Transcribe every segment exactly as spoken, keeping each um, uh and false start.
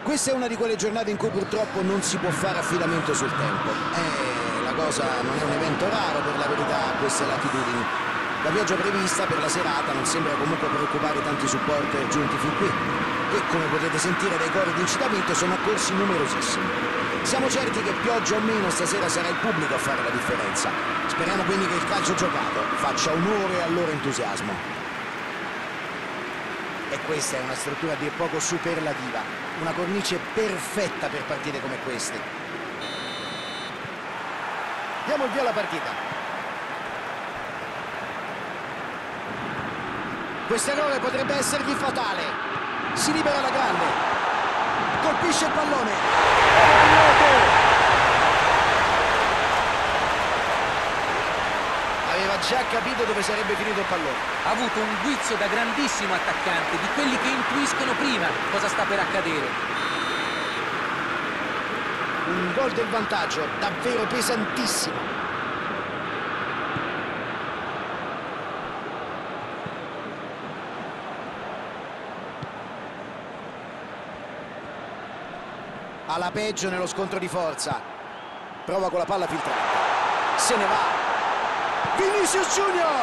Questa è una di quelle giornate in cui purtroppo non si può fare affidamento sul tempo. Eh, la cosa non è un evento raro per la verità a queste latitudini. La pioggia prevista per la serata non sembra comunque preoccupare tanti supporter giunti fin qui, che come potete sentire dai cori di incitamento sono accorsi numerosissimi. Siamo certi che pioggia o meno stasera sarà il pubblico a fare la differenza. Speriamo quindi che il calcio giocato faccia onore al loro entusiasmo. E questa è una struttura a dir poco superlativa, una cornice perfetta per partite come queste. Diamo il via alla partita. Questo errore potrebbe essergli fatale. Si libera la grande. Colpisce il pallone. Aveva già capito dove sarebbe finito il pallone. Ha avuto un guizzo da grandissimo attaccante, di quelli che intuiscono prima cosa sta per accadere. Un gol del vantaggio, davvero pesantissimo. Alla peggio nello scontro di forza. Prova con la palla filtrante. Se ne va. Vinicius Junior!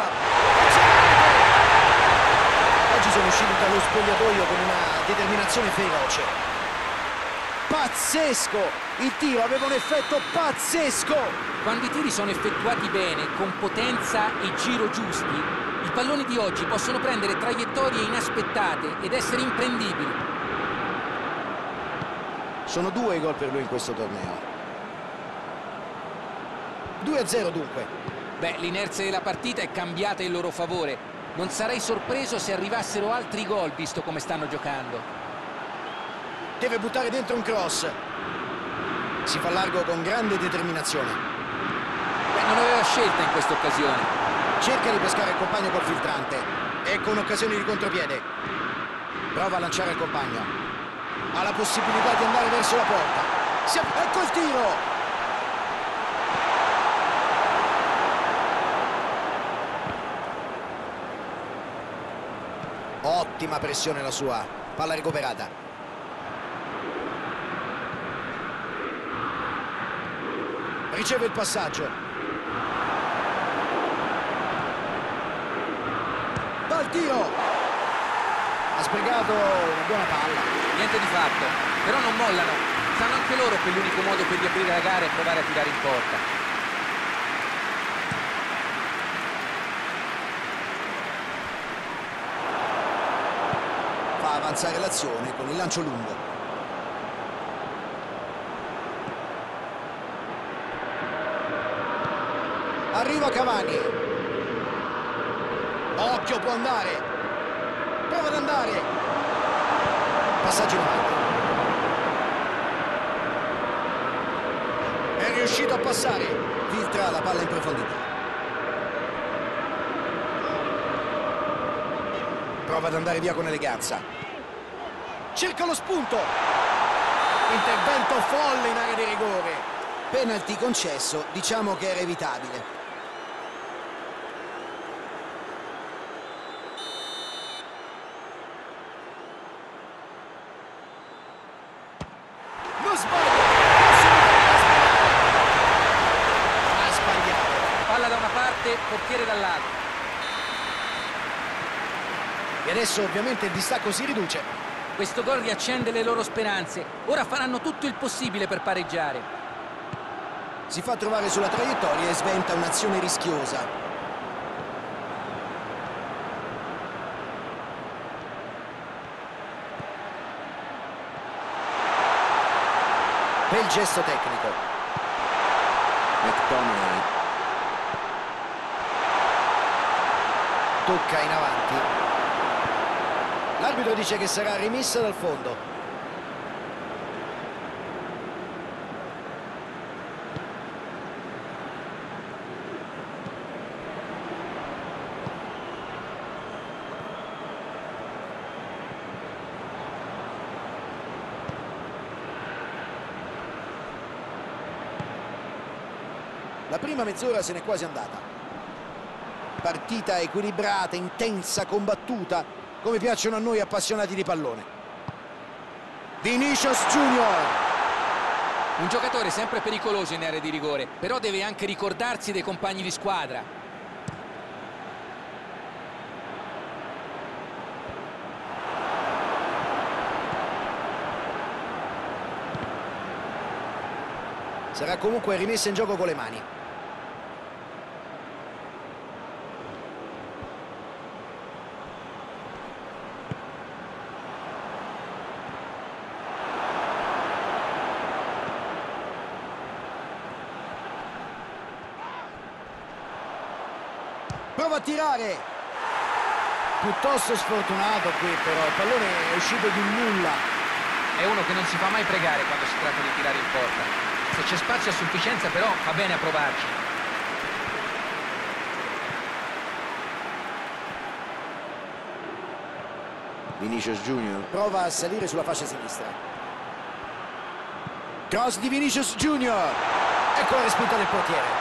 Oggi sono usciti dallo spogliatoio con una determinazione feroce. Pazzesco! Il tiro aveva un effetto pazzesco! Quando i tiri sono effettuati bene, con potenza e giro giusti, i palloni di oggi possono prendere traiettorie inaspettate ed essere imprendibili. Sono due i gol per lui in questo torneo. due a zero dunque. Beh, l'inerzia della partita è cambiata in loro favore. Non sarei sorpreso se arrivassero altri gol, visto come stanno giocando. Deve buttare dentro un cross. Si fa largo con grande determinazione. Beh, non aveva scelta in questa occasione. Cerca di pescare il compagno col filtrante. Ecco un'occasione di contropiede. Prova a lanciare il compagno. Ha la possibilità di andare verso la porta. Si ecco il tiro! Ottima pressione la sua. Palla recuperata. Riceve il passaggio. Va al tiro. Ha sprecato una buona palla. Niente di fatto. Però non mollano. Sanno anche loro che l'unico modo per riaprire la gara è provare a tirare in porta. Avanzare l'azione con il lancio lungo. Arriva Cavani. Occhio, può andare. Prova ad andare. Passaggio in avanti. È riuscito a passare. Filtra la palla in profondità. Prova ad andare via con eleganza. Cerca lo spunto. Intervento folle in area di rigore. Penalty concesso, diciamo che era evitabile. Non sbaglia. Ha sbagliato. Palla da una parte, portiere dall'altra. E adesso ovviamente il distacco si riduce. Questo gol riaccende le loro speranze. Ora faranno tutto il possibile per pareggiare. Si fa trovare sulla traiettoria e sventa un'azione rischiosa. Bel gesto tecnico. McTominay. Tocca in avanti. L'arbitro dice che sarà rimessa dal fondo. La prima mezz'ora se n'è quasi andata. Partita equilibrata, intensa, combattuta, come piacciono a noi appassionati di pallone. Vinicius Junior. Un giocatore sempre pericoloso in area di rigore, però deve anche ricordarsi dei compagni di squadra. Sarà comunque rimessa in gioco con le mani. Prova a tirare. Piuttosto sfortunato qui, però il pallone è uscito di nulla. È uno che non si fa mai pregare quando si tratta di tirare in porta. Se c'è spazio a sufficienza, però, va bene a provarci. Vinicius Junior prova a salire sulla fascia sinistra. Cross di Vinicius Junior. Ecco la respinta del portiere.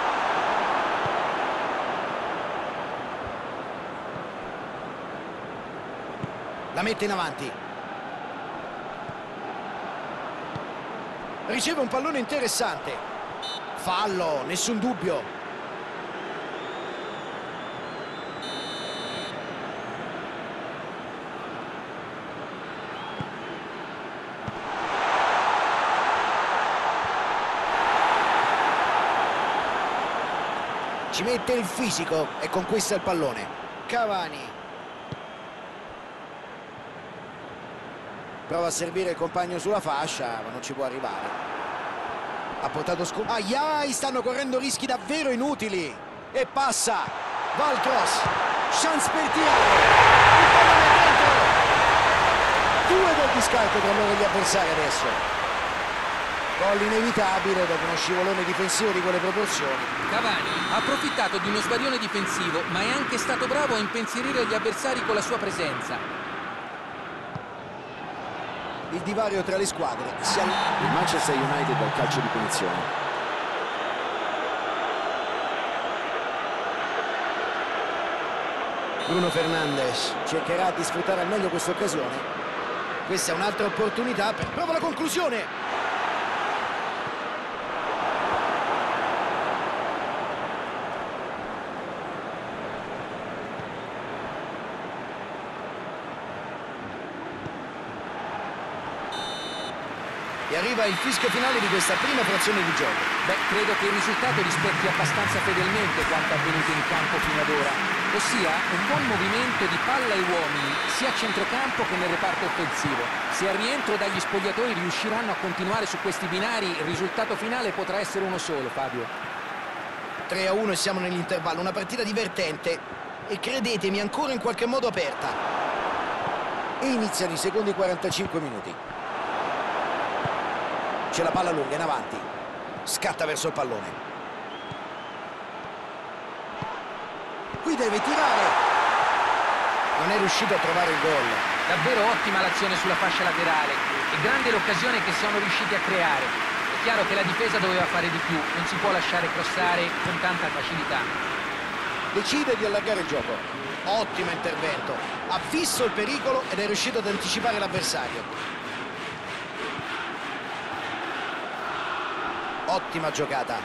La mette in avanti. Riceve un pallone interessante. Fallo, nessun dubbio. Ci mette il fisico e conquista il pallone. Cavani. Prova a servire il compagno sulla fascia, ma non ci può arrivare. Ha portato scu... Aiai, stanno correndo rischi davvero inutili. E passa. Va al cross. Chance per tirare. Il pallone dentro. Due del discarico tra loro e gli avversari adesso. Gol inevitabile dopo uno scivolone difensivo di quelle proporzioni. Cavani ha approfittato di uno sbadione difensivo, ma è anche stato bravo a impensierire gli avversari con la sua presenza. Il divario tra le squadre si all... il Manchester United al calcio di punizione. Bruno Fernandes cercherà di sfruttare al meglio questa occasione. Questa è un'altra opportunità per... Prova la conclusione. E arriva il fischio finale di questa prima frazione di gioco. Beh, credo che il risultato rispecchi abbastanza fedelmente quanto avvenuto in campo fino ad ora, ossia un buon movimento di palla e uomini sia a centrocampo che nel reparto offensivo. Se al rientro dagli spogliatoi riusciranno a continuare su questi binari, il risultato finale potrà essere uno solo, Fabio. tre a uno e siamo nell'intervallo, una partita divertente e credetemi ancora in qualche modo aperta. E iniziano i secondi quarantacinque minuti. C'è la palla lunga in avanti. Scatta verso il pallone. Qui deve tirare. Non è riuscito a trovare il gol. Davvero ottima l'azione sulla fascia laterale e grande l'occasione che sono riusciti a creare. È chiaro che la difesa doveva fare di più, non si può lasciare crossare con tanta facilità. Decide di allargare il gioco. Ottimo intervento. Ha visto il pericolo ed è riuscito ad anticipare l'avversario. Ottima giocata.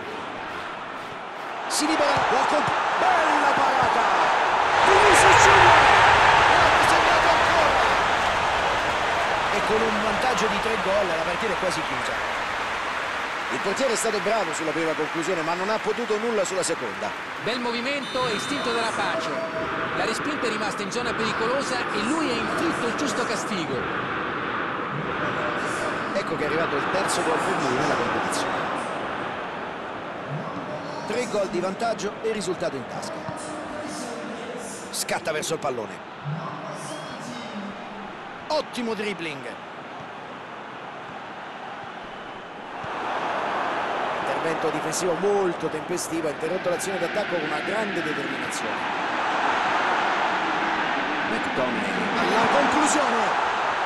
Si libera la colpa. Bella parata. Vinicius Junior. L'ha segnato ancora. E con un vantaggio di tre gol la partita è quasi chiusa. Il portiere è stato bravo sulla prima conclusione, ma non ha potuto nulla sulla seconda. Bel movimento e istinto della pace. La respinta è rimasta in zona pericolosa e lui ha inflitto il giusto castigo. Ecco che è arrivato il terzo gol per lui nella competizione. Tre gol di vantaggio e risultato in tasca. Scatta verso il pallone. Ottimo dribbling. Intervento difensivo molto tempestivo, ha interrotto l'azione d'attacco con una grande determinazione. McTominay alla conclusione.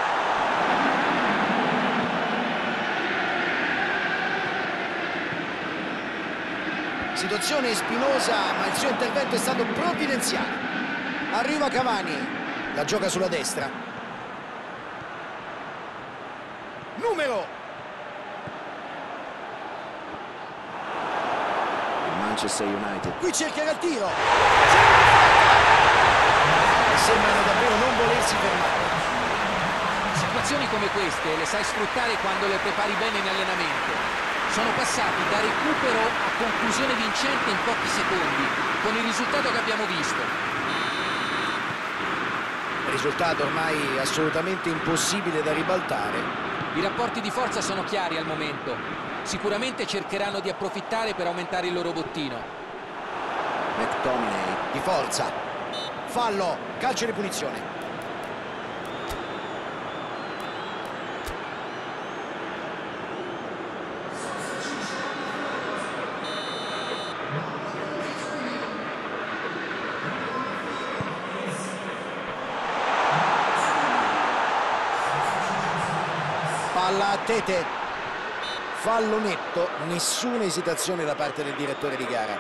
Situazione spinosa, ma il suo intervento è stato provvidenziale. Arriva Cavani, la gioca sulla destra. Numero! Manchester United. Qui cercherà il tiro. Sembrano davvero non volersi fermare. Situazioni come queste le sai sfruttare quando le prepari bene in allenamento. Sono passati da recupero a conclusione vincente in pochi secondi, con il risultato che abbiamo visto. Risultato ormai assolutamente impossibile da ribaltare. I rapporti di forza sono chiari al momento. Sicuramente cercheranno di approfittare per aumentare il loro bottino. McTominay di forza. Fallo, calcio di punizione. Palla a Tete. Fallo netto, nessuna esitazione da parte del direttore di gara.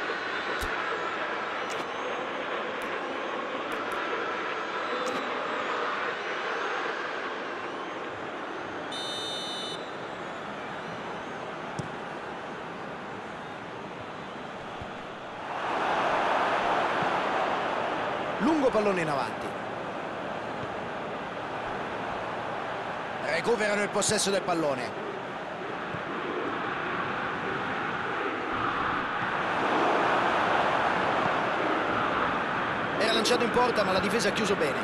Lungo pallone in avanti. Recuperano il possesso del pallone. Era lanciato in porta, ma la difesa ha chiuso bene.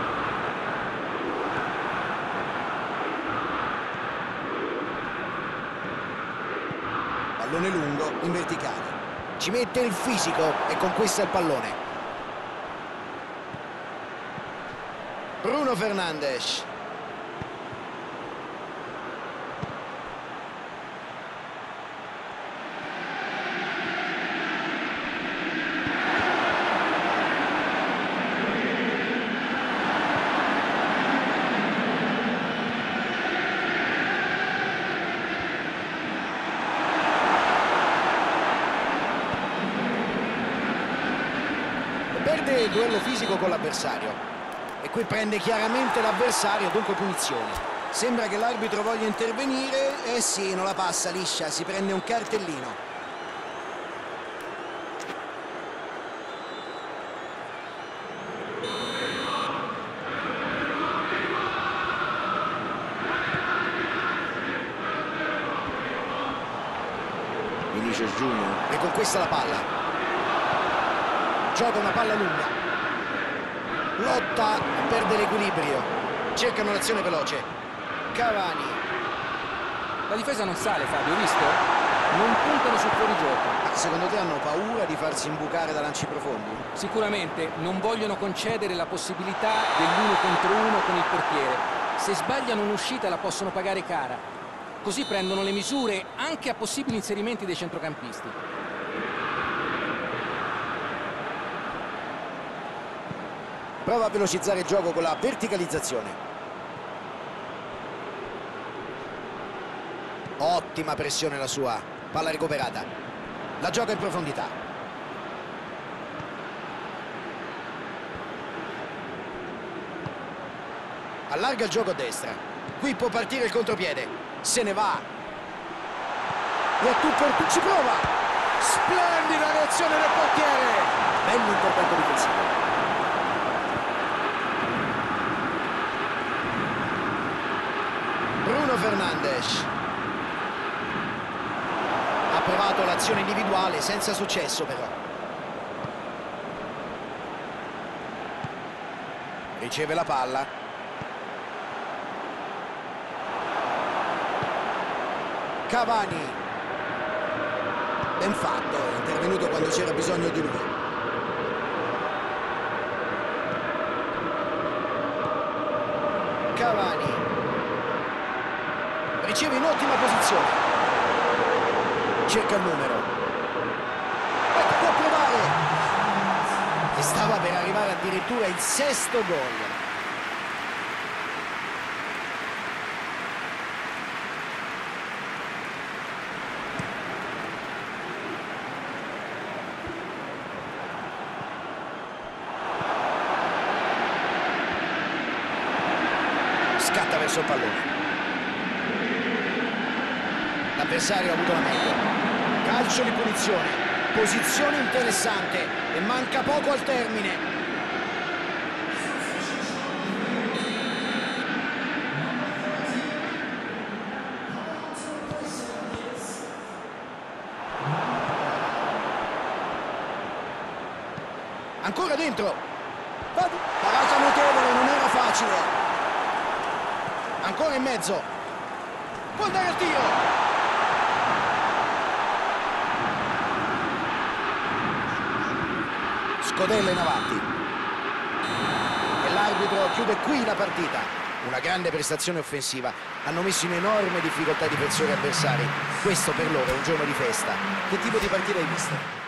Pallone lungo in verticale. Ci mette il fisico e conquista il pallone. Bruno Fernandes. Perde il duello fisico con l'avversario e qui prende chiaramente l'avversario, dunque punizione. Sembra che l'arbitro voglia intervenire. Eh sì, non la passa liscia, si prende un cartellino. Vinicius Junior riconquista la palla. Gioca una palla lunga, lotta, perde l'equilibrio, cercano un'azione veloce. Cavani. La difesa non sale, Fabio, hai visto? Non puntano sul fuorigioco. Secondo te hanno paura di farsi imbucare da lanci profondi? Sicuramente non vogliono concedere la possibilità dell'uno contro uno con il portiere. Se sbagliano un'uscita la possono pagare cara. Così prendono le misure anche a possibili inserimenti dei centrocampisti. Prova a velocizzare il gioco con la verticalizzazione. Ottima pressione la sua. Palla recuperata. La gioca in profondità. Allarga il gioco a destra. Qui può partire il contropiede. Se ne va. E a tu per tu ci prova. Splendida reazione del portiere. Bello intervento difensivo. Bruno Fernandes ha provato l'azione individuale senza successo però. Riceve la palla. Cavani. Ben fatto, è intervenuto quando c'era bisogno di lui. Cavani. Riceve in ottima posizione. Cerca il numero. E può provare. E stava per arrivare addirittura il sesto gol. Scatta verso il pallone. L'avversario ha avuto la meglio. Calcio di punizione, posizione interessante e manca poco al termine. Ancora dentro. Parata notevole, non era facile. Ancora in mezzo. Può andare al tiro. Scodella in avanti. E l'arbitro chiude qui la partita. Una grande prestazione offensiva. Hanno messo in enorme difficoltà i difensori avversari. Questo per loro è un giorno di festa. Che tipo di partita hai visto?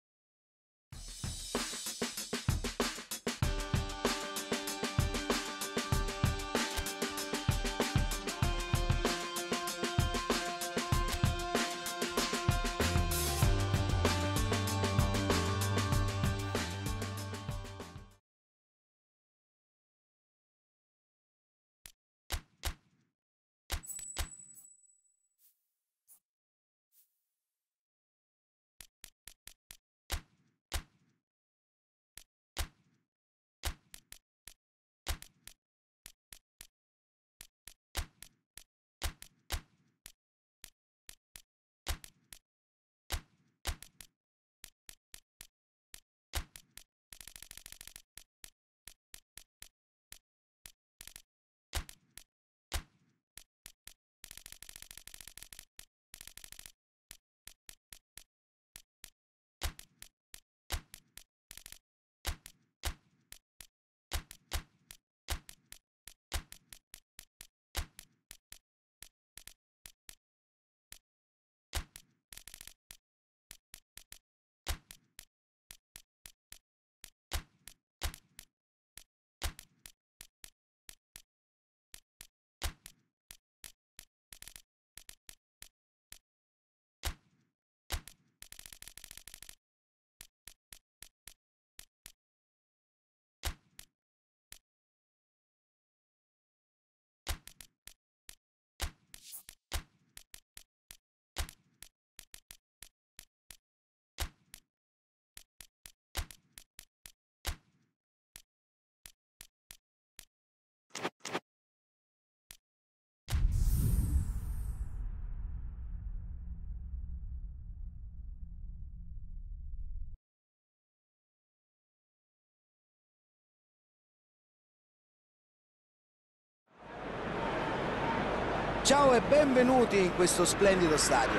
Ciao e benvenuti in questo splendido stadio.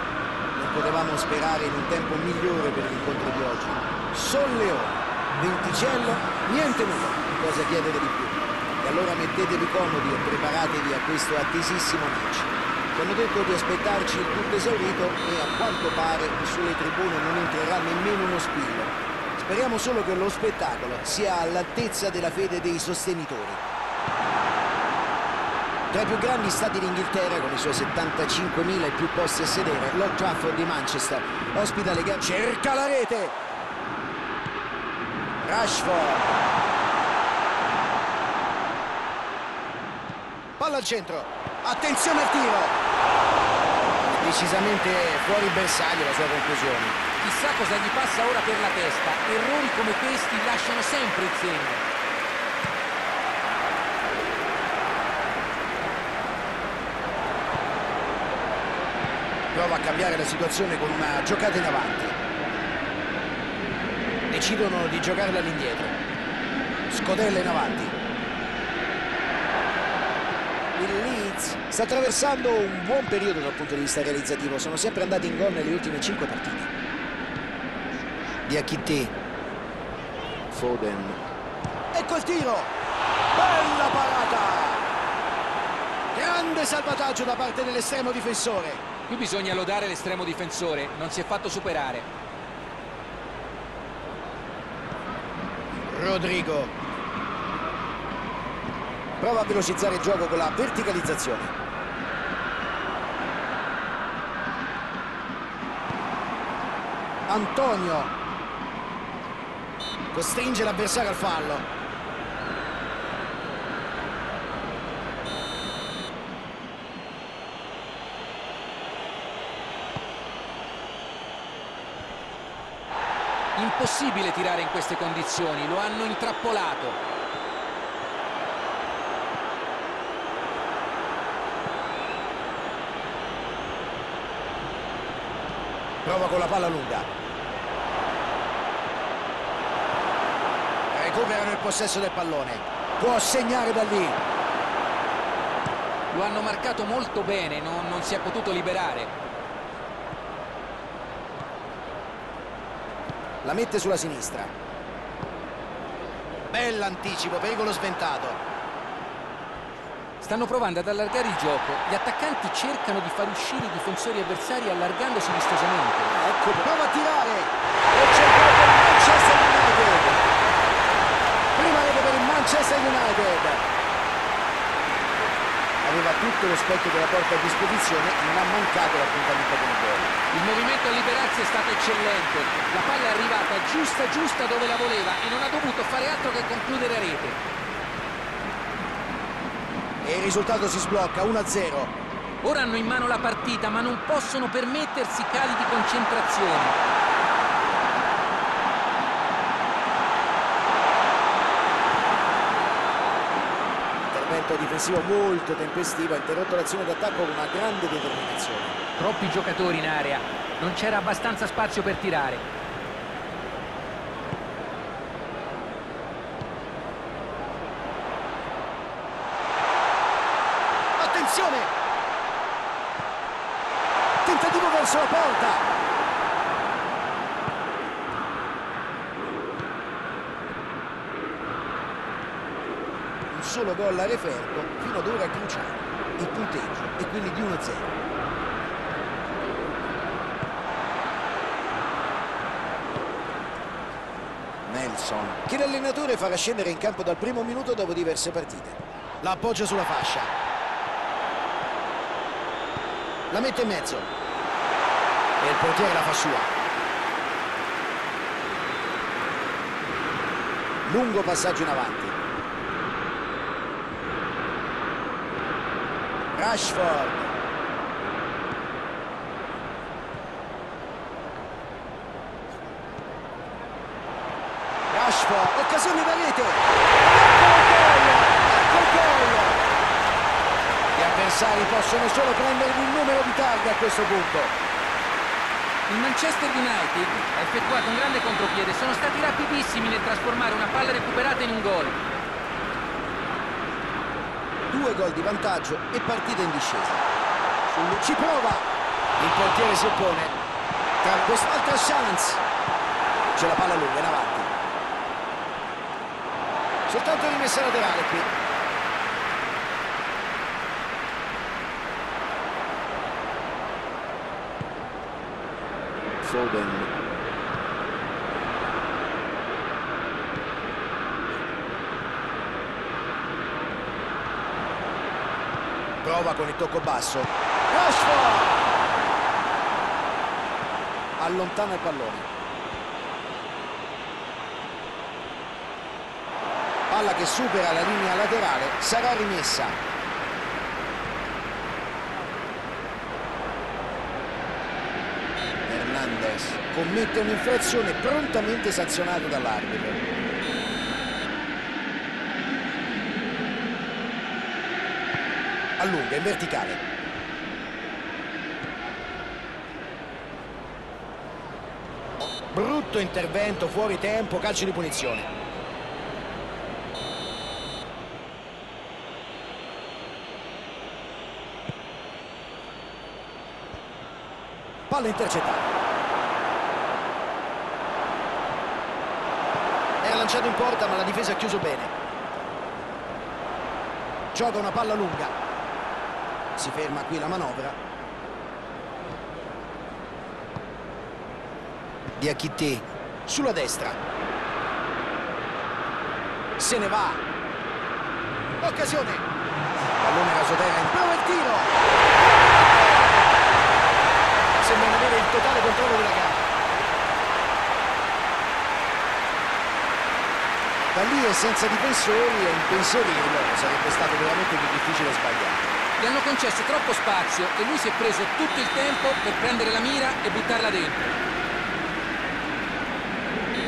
Non potevamo sperare in un tempo migliore per l'incontro di oggi. Solleone, venticello, niente nulla, cosa chiedere di più. E allora mettetevi comodi e preparatevi a questo attesissimo match. Ci hanno detto di aspettarci il tutto esaurito e a quanto pare sulle tribune non entrerà nemmeno uno spillo. Speriamo solo che lo spettacolo sia all'altezza della fede dei sostenitori. Tra i più grandi stati d'Inghilterra, con i suoi settantacinquemila e più posti a sedere, l'Old Trafford di Manchester ospita le gare. Cerca la rete! Rashford! Palla al centro! Attenzione al tiro! Decisamente fuori bersaglio la sua conclusione. Chissà cosa gli passa ora per la testa. Errori come questi lasciano sempre il segno. Prova a cambiare la situazione con una giocata in avanti. Decidono di giocarla all'indietro. Scodella in avanti. Il Leeds sta attraversando un buon periodo dal punto di vista realizzativo. Sono sempre andati in gol nelle ultime cinque partite. Diakité. Foden. Ecco il tiro. Bella parata. Grande salvataggio da parte dell'estremo difensore. Qui bisogna lodare l'estremo difensore, non si è fatto superare. Rodrigo prova a velocizzare il gioco con la verticalizzazione. Antonio costringe l'avversario al fallo. Impossibile tirare in queste condizioni, lo hanno intrappolato. Prova con la palla lunga. Recuperano il possesso del pallone. Può segnare da lì. Lo hanno marcato molto bene, non, non si è potuto liberare. La mette sulla sinistra. Bell'anticipo, pericolo sventato. Stanno provando ad allargare il gioco. Gli attaccanti cercano di far uscire i difensori avversari allargandosi vistosamente. Ecco, prova a tirare. E c'è il gol del Manchester United. Prima rete per il Manchester United. Aveva tutto lo specchio della porta a disposizione e non ha mancato l'appuntamento con il gol. Il movimento a liberarsi è stato eccellente. La palla è arrivata giusta giusta dove la voleva e non ha dovuto fare altro che concludere a rete. E il risultato si sblocca uno a zero. Ora hanno in mano la partita, ma non possono permettersi cali di concentrazione. Intervento difensivo molto tempestivo, ha interrotto l'azione d'attacco con una grande determinazione. Troppi giocatori in area, non c'era abbastanza spazio per tirare. Tentativo verso la porta. Un solo gol a referto fino ad ora cruciale. Il punteggio è quindi di uno a zero. Nelson, che l'allenatore farà scendere in campo dal primo minuto dopo diverse partite. La appoggia sulla fascia. La mette in mezzo e il portiere la fa sua. Lungo passaggio in avanti. Rashford. Rashford, occasione da rete. Ecco il gol. Gli avversari possono solo prendergli il numero di targhe a questo punto. Il Manchester United ha effettuato un grande contropiede, sono stati rapidissimi nel trasformare una palla recuperata in un gol. Due gol di vantaggio e partita in discesa. Ci prova. Il portiere si oppone. Tra quest'altra chance. C'è la palla lunga in avanti. Soltanto rimessa laterale qui. Foden. Prova con il tocco basso. Rashford! Allontana il pallone. Palla che supera la linea laterale, sarà rimessa. Commette un'infrazione prontamente sanzionato dall'arbitro. Allunga in verticale. Brutto intervento, fuori tempo, calcio di punizione. Palla intercettata. Lanciato in porta, ma la difesa ha chiuso bene. Gioca una palla lunga. Si ferma qui la manovra. Diakité sulla destra. Se ne va. Occasione. Pallone rasoterra, in prova il tiro. Sembrano avere il totale controllo della gara. Da lì e senza difensori e impensierirlo sarebbe stato veramente più difficile sbagliare. Gli hanno concesso troppo spazio e lui si è preso tutto il tempo per prendere la mira e buttarla dentro.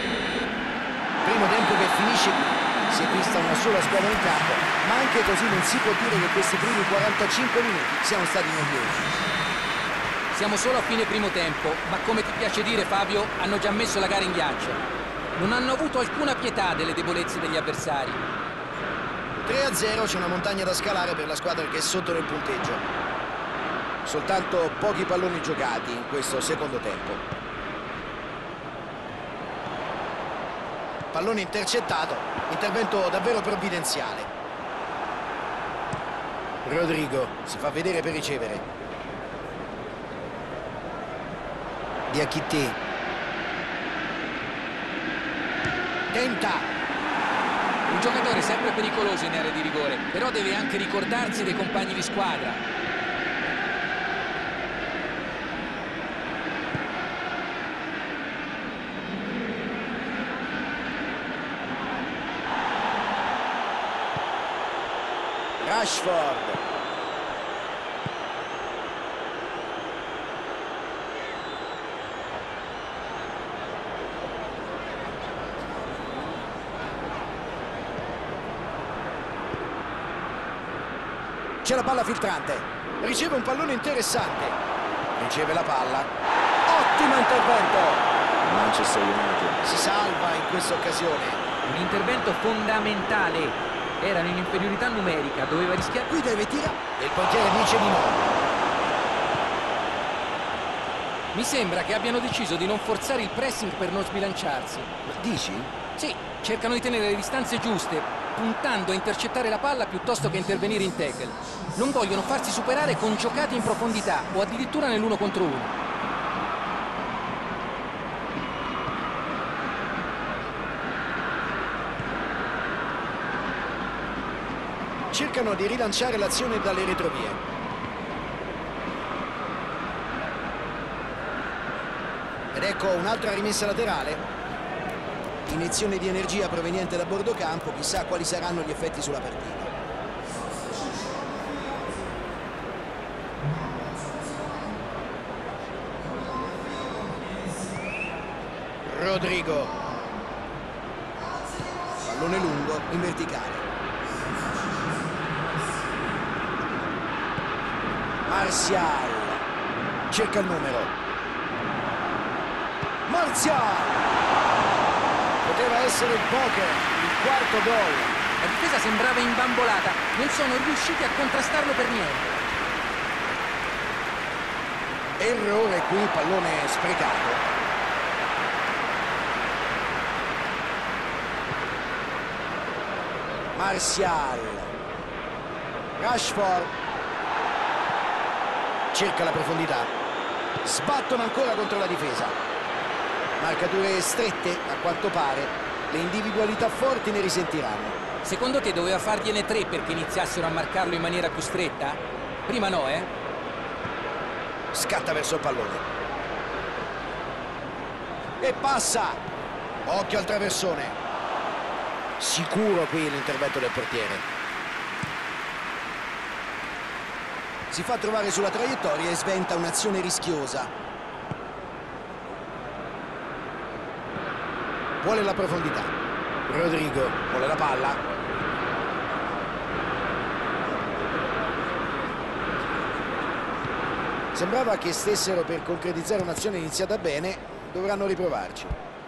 Primo tempo che finisce qui. Si è vista una sola squadra in campo, ma anche così non si può dire che questi primi quarantacinque minuti siano stati noiosi. Siamo solo a fine primo tempo, ma come ti piace dire, Fabio, hanno già messo la gara in ghiaccio. Non hanno avuto alcuna pietà delle debolezze degli avversari. tre a zero, c'è una montagna da scalare per la squadra che è sotto nel punteggio. Soltanto pochi palloni giocati in questo secondo tempo. Pallone intercettato, intervento davvero provvidenziale. Rodrigo si fa vedere per ricevere. Diakité. Tenta. Un giocatore sempre pericoloso in area di rigore, però deve anche ricordarsi dei compagni di squadra. Rashford. C'è la palla filtrante. Riceve un pallone interessante. Riceve la palla. Ottimo intervento. Manchester United si salva in questa occasione. Un intervento fondamentale. Erano in inferiorità numerica, doveva rischiare. Qui deve tirare e il portiere dice di no. Mi sembra che abbiano deciso di non forzare il pressing per non sbilanciarsi. Ma dici? Sì, cercano di tenere le distanze giuste, puntando a intercettare la palla piuttosto che intervenire in tackle. Non vogliono farsi superare con giocate in profondità o addirittura nell'uno contro uno. Cercano di rilanciare l'azione dalle retrovie. Ed ecco un'altra rimessa laterale. Iniezione di energia proveniente da bordo campo, chissà quali saranno gli effetti sulla partita. Rodrigo. Pallone lungo in verticale. Martial cerca il numero. Martial poteva essere il poker, il quarto gol. La difesa sembrava imbambolata, non sono riusciti a contrastarlo per niente. Errore qui, pallone sprecato. Martial. Rashford cerca la profondità. Sbattono ancora contro la difesa. Marcature strette, a quanto pare. Le individualità forti ne risentiranno. Secondo te doveva fargliene tre perché iniziassero a marcarlo in maniera più stretta? Prima no, eh? Scatta verso il pallone. E passa. Occhio al traversone. Sicuro qui l'intervento del portiere. Si fa trovare sulla traiettoria e sventa un'azione rischiosa. Vuole la profondità. Rodrigo vuole la palla. Sembrava che stessero per concretizzare un'azione iniziata bene. Dovranno riprovarci.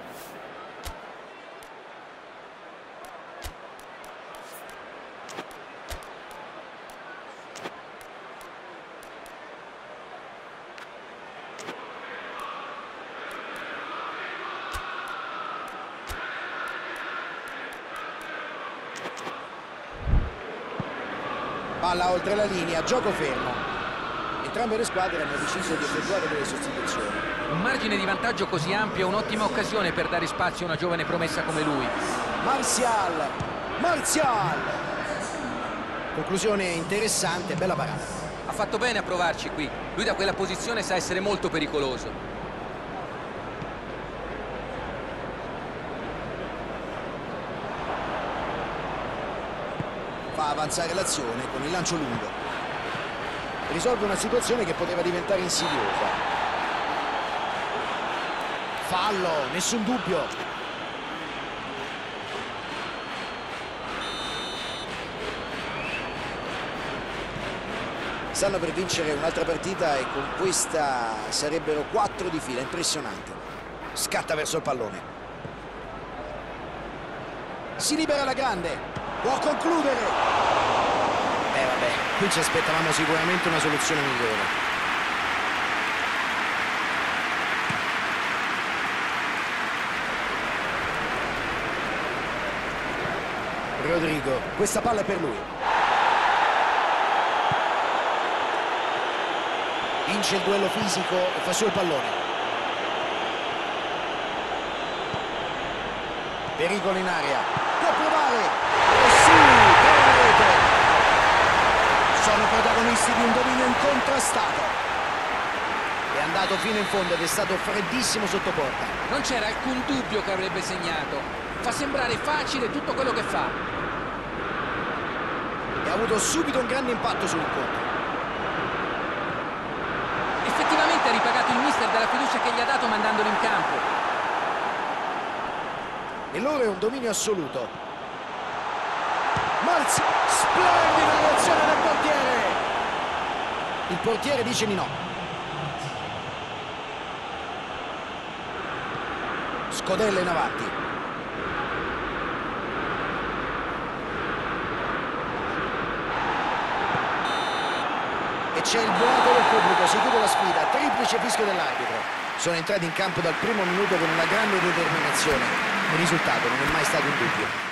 Palla oltre la linea, gioco fermo. Entrambe le squadre hanno deciso di effettuare delle sostituzioni. Un margine di vantaggio così ampio è un'ottima occasione per dare spazio a una giovane promessa come lui. Martial! Martial! Conclusione interessante, bella parata. Ha fatto bene a provarci qui. Lui da quella posizione sa essere molto pericoloso. Fa avanzare l'azione con il lancio lungo. Risolve una situazione che poteva diventare insidiosa. Fallo, nessun dubbio. Stanno per vincere un'altra partita e con questa sarebbero quattro di fila, impressionante. Scatta verso il pallone. Si libera la grande, può concludere. Eh vabbè, qui ci aspettavamo sicuramente una soluzione migliore. Rodrigo, questa palla è per lui. Vince il duello fisico e fa su il pallone. Pericolo in aria. Può provare. Oh sì, bella rete. Sono protagonisti di un dominio incontrastato. È andato fino in fondo ed è stato freddissimo sotto porta. Non c'era alcun dubbio che avrebbe segnato. Fa sembrare facile tutto quello che fa. E ha avuto subito un grande impatto sull'incontro. Effettivamente ha ripagato il mister della fiducia che gli ha dato mandandolo in campo. E loro è un dominio assoluto. Malz, splendida reazione del portiere. Il portiere dice di no. Scodella in avanti. E c'è il boato del pubblico, si chiude la sfida, triplice fischio dell'arbitro. Sono entrati in campo dal primo minuto con una grande determinazione. Il risultato non è mai stato in dubbio.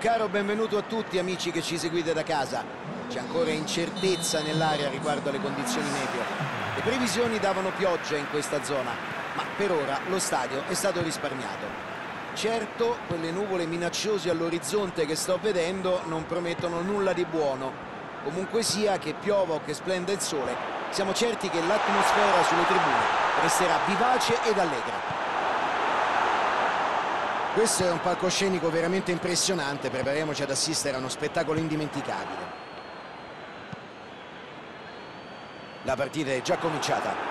caro benvenuto a tutti amici che ci seguite da casa. C'è ancora incertezza nell'area riguardo alle condizioni meteo. Le previsioni davano pioggia in questa zona, ma per ora lo stadio è stato risparmiato. Certo, quelle nuvole minacciose all'orizzonte che sto vedendo non promettono nulla di buono. Comunque sia, che piova o che splenda il sole, siamo certi che l'atmosfera sulle tribune resterà vivace ed allegra. Questo è un palcoscenico veramente impressionante, prepariamoci ad assistere a uno spettacolo indimenticabile. La partita è già cominciata.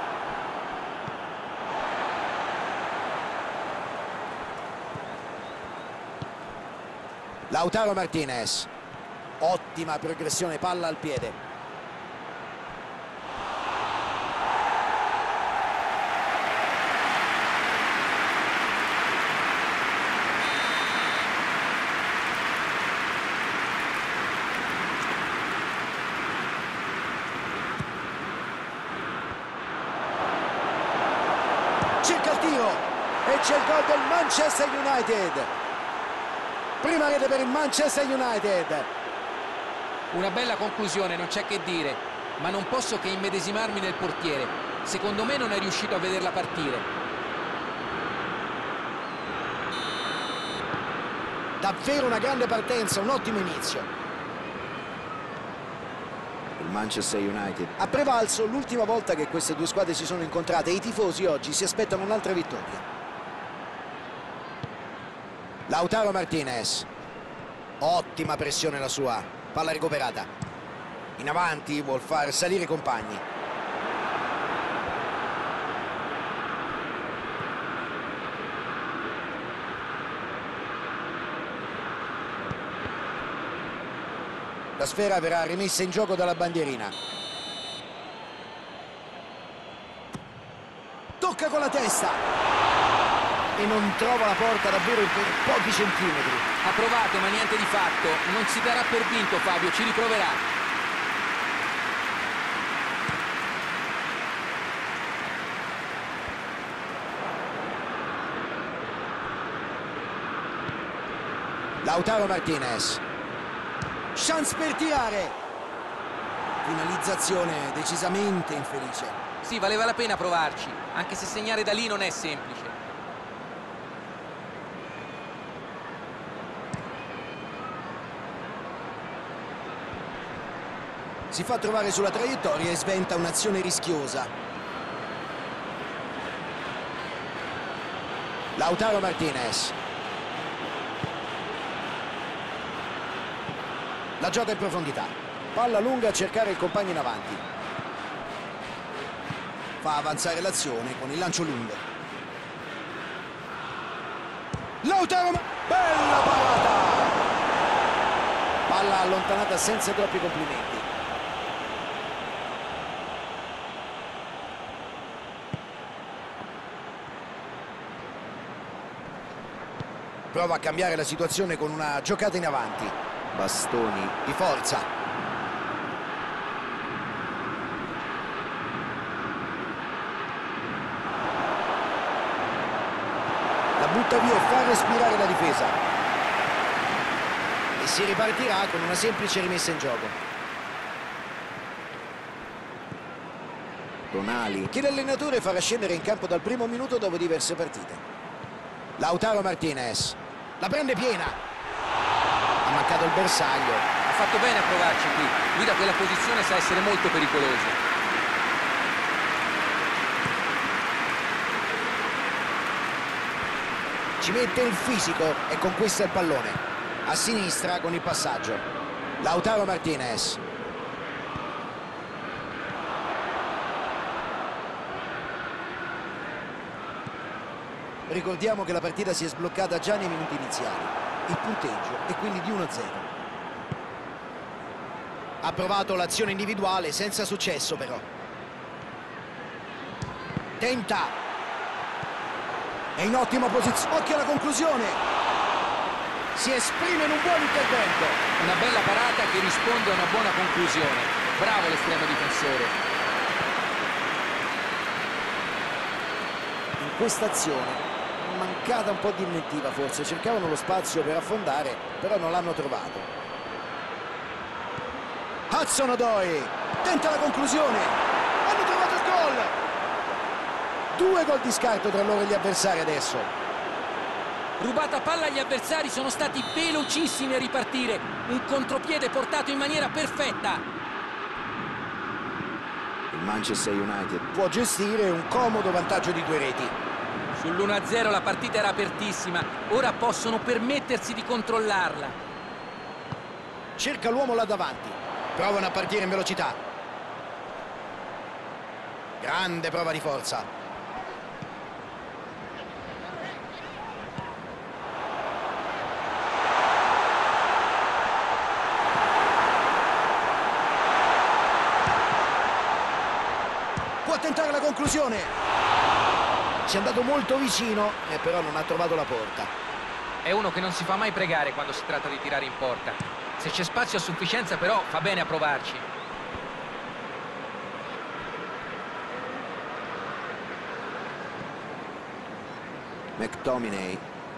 Lautaro Martinez, ottima progressione, palla al piede. Cerca il tiro e c'è il gol del Manchester United. Prima rete per il Manchester United. Una bella conclusione, non c'è che dire, ma non posso che immedesimarmi nel portiere. Secondo me non è riuscito a vederla partire. Davvero una grande partenza, un ottimo inizio. Il Manchester United ha prevalso l'ultima volta che queste due squadre si sono incontrate e i tifosi oggi si aspettano un'altra vittoria. Lautaro Martinez, ottima pressione la sua, palla recuperata, in avanti, vuol far salire i compagni. La sfera verrà rimessa in gioco dalla bandierina. Tocca con la testa! E non trova la porta davvero per pochi centimetri. Ha provato ma niente di fatto. Non si darà per vinto Fabio, ci riproverà. Lautaro Martinez, chance per tirare, finalizzazione decisamente infelice. Sì, valeva la pena provarci, anche se segnare da lì non è semplice. Si fa trovare sulla traiettoria e sventa un'azione rischiosa. Lautaro Martinez. La gioca in profondità. Palla lunga a cercare il compagno in avanti. Fa avanzare l'azione con il lancio lungo. Lautaro Martinez. Bella parata! Palla allontanata senza troppi complimenti. Prova a cambiare la situazione con una giocata in avanti. Bastoni di forza. La butta via e fa respirare la difesa. E si ripartirà con una semplice rimessa in gioco. Tonali, che l'allenatore farà scendere in campo dal primo minuto dopo diverse partite. Lautaro Martinez. La prende piena. Ha mancato il bersaglio. Ha fatto bene a provarci qui. Lui da quella posizione sa essere molto pericoloso. Ci mette il fisico e conquista il pallone. A sinistra con il passaggio. Lautaro Martinez. Ricordiamo che la partita si è sbloccata già nei minuti iniziali. Il punteggio è quindi di uno a zero. Ha provato l'azione individuale senza successo però. Tenta. È in ottima posizione. Occhio alla conclusione. Si esprime in un buon intervento. Una bella parata che risponde a una buona conclusione. Bravo l'estremo difensore. In questa azione mancata un po' di inventiva, forse cercavano lo spazio per affondare, però non l'hanno trovato. Hudson-Odoi tenta la conclusione, hanno trovato il gol. Due gol di scarto tra loro e gli avversari adesso. Rubata palla agli avversari, sono stati velocissimi a ripartire, un contropiede portato in maniera perfetta. Il Manchester United può gestire un comodo vantaggio di due reti. Sull'uno a zero la partita era apertissima, ora possono permettersi di controllarla. Cerca l'uomo là davanti, provano a partire in velocità. Grande prova di forza. Può tentare la conclusione. Ci è andato molto vicino e però non ha trovato la porta. È uno che non si fa mai pregare quando si tratta di tirare in porta. Se c'è spazio a sufficienza però fa bene a provarci. McTominay.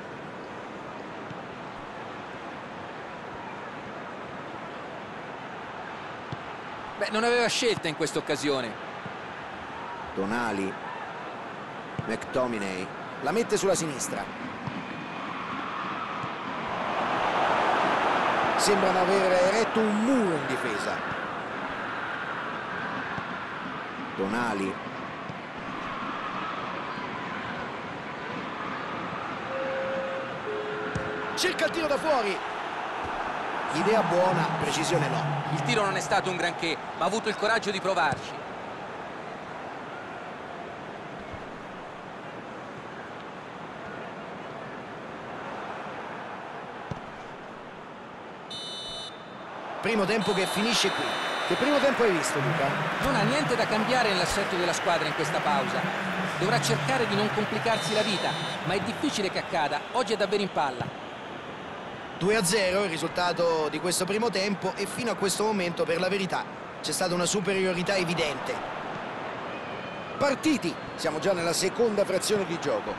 Beh, non aveva scelta in questa occasione. Tonali. McTominay la mette sulla sinistra. Sembrano aver eretto un muro in difesa. Tonali. Cerca il tiro da fuori. Idea buona, precisione no. Il tiro non è stato un granché, ma ha avuto il coraggio di provarci. Primo tempo che finisce qui. Che primo tempo hai visto, Luca? Non ha niente da cambiare nell'assetto della squadra in questa pausa. Dovrà cercare di non complicarsi la vita, ma è difficile che accada. Oggi è davvero in palla. due a zero il risultato di questo primo tempo e fino a questo momento, per la verità, c'è stata una superiorità evidente. Partiti, siamo già nella seconda frazione di gioco.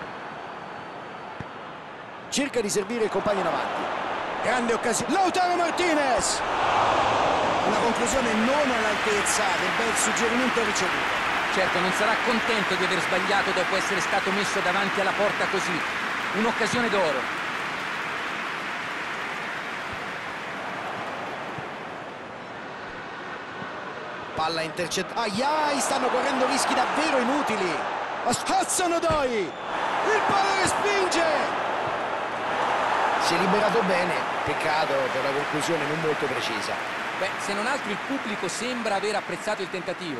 Cerca di servire il compagno in avanti. Grande occasione. Lautaro Martinez! Una conclusione non all'altezza del bel suggerimento ricevuto. Certo, non sarà contento di aver sbagliato dopo essere stato messo davanti alla porta così. Un'occasione d'oro. Palla intercettata. Aiai, stanno correndo rischi davvero inutili. Hudson-Odoi! Il palo respinge! Si è liberato bene, peccato per la conclusione non molto precisa. Beh, se non altro il pubblico sembra aver apprezzato il tentativo.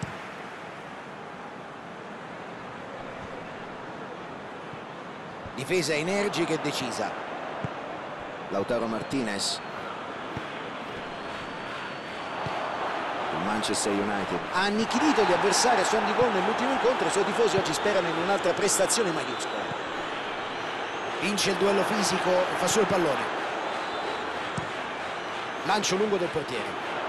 Difesa energica e decisa. Lautaro Martinez. Il Manchester United ha annichilito gli avversari a suon di gol nell'ultimo incontro e i suoi tifosi oggi sperano in un'altra prestazione maiuscola. Vince il duello fisico e fa su il pallone. Lancio lungo del portiere.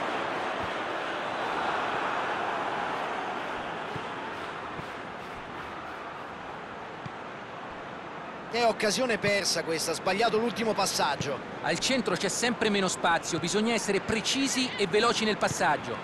È occasione persa questa, ha sbagliato l'ultimo passaggio. Al centro c'è sempre meno spazio, bisogna essere precisi e veloci nel passaggio.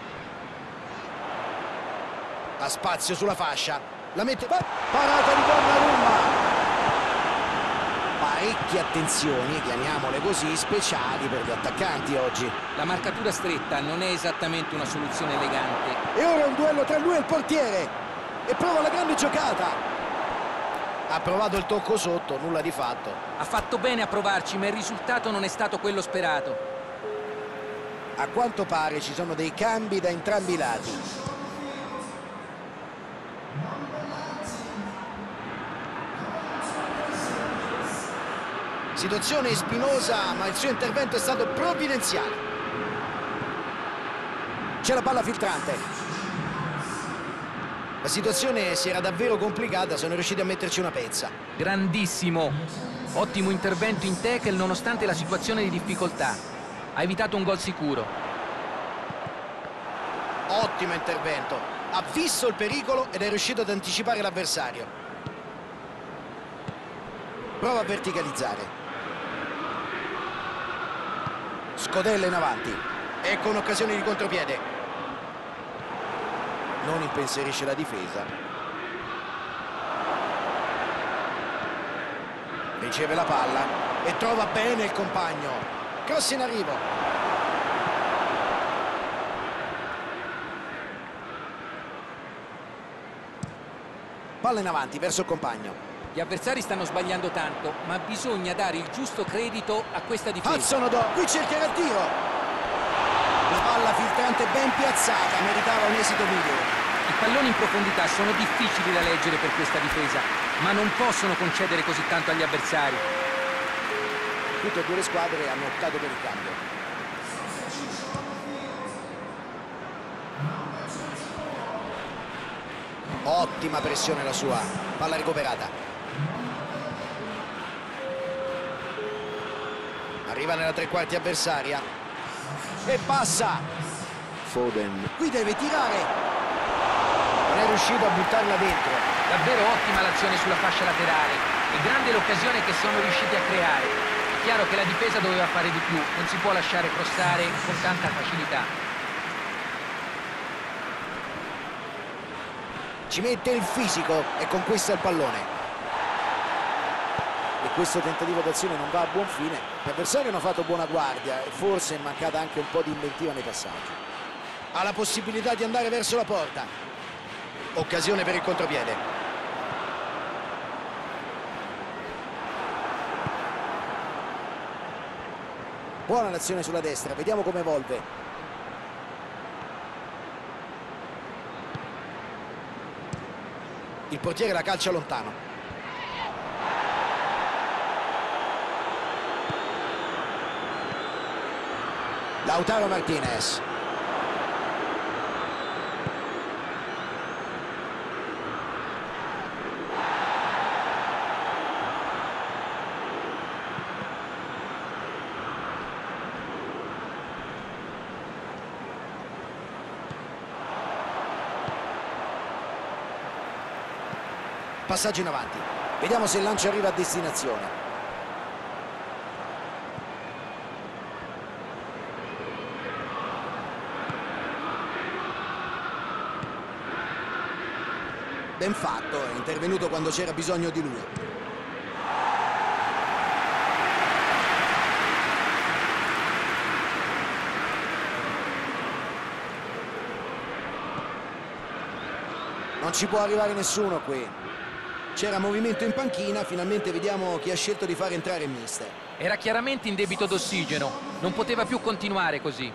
Ha spazio sulla fascia. La mette... Parata di Donnarumma! Parecchie attenzioni, chiamiamole così, speciali per gli attaccanti oggi. La marcatura stretta non è esattamente una soluzione elegante. E ora un duello tra lui e il portiere. E prova la grande giocata. Ha provato il tocco sotto, nulla di fatto. Ha fatto bene a provarci, ma il risultato non è stato quello sperato. A quanto pare ci sono dei cambi da entrambi i lati. Situazione spinosa, ma il suo intervento è stato provvidenziale. C'è la palla filtrante. La situazione si era davvero complicata, sono riusciti a metterci una pezza. Grandissimo. Ottimo intervento in tackle nonostante la situazione di difficoltà. Ha evitato un gol sicuro. Ottimo intervento. Ha visto il pericolo ed è riuscito ad anticipare l'avversario. Prova a verticalizzare. Scodella in avanti. Ecco un'occasione di contropiede. Non impensierisce la difesa. Riceve la palla e trova bene il compagno. Cross in arrivo. Palla in avanti verso il compagno. Gli avversari stanno sbagliando tanto, ma bisogna dare il giusto credito a questa difesa. Hudson-Odoi, qui cercherà il tiro. La palla filtrante ben piazzata, meritava un esito migliore. I palloni in profondità sono difficili da leggere per questa difesa, ma non possono concedere così tanto agli avversari. Tutte e due le squadre hanno optato per il cambio. Ottima pressione la sua, palla recuperata. Arriva nella tre quarti avversaria e passa. Foden qui deve tirare. Non è riuscito a buttarla dentro. Davvero ottima l'azione sulla fascia laterale e grande l'occasione che sono riusciti a creare. È chiaro che la difesa doveva fare di più, non si può lasciare crossare con tanta facilità. Ci mette il fisico e conquista il pallone. E questo tentativo d'azione non va a buon fine. Gli avversari hanno fatto buona guardia e forse è mancata anche un po' di inventiva nei passaggi. Ha la possibilità di andare verso la porta. Occasione per il contropiede. Buona l'azione sulla destra, vediamo come evolve. Il portiere la calcia lontano. Lautaro Martinez. Passaggio in avanti. Vediamo se il lancio arriva a destinazione. Ben fatto, è intervenuto quando c'era bisogno di lui. Non ci può arrivare nessuno qui. C'era movimento in panchina, finalmente vediamo chi ha scelto di far entrare il mister. Era chiaramente in debito d'ossigeno, non poteva più continuare così.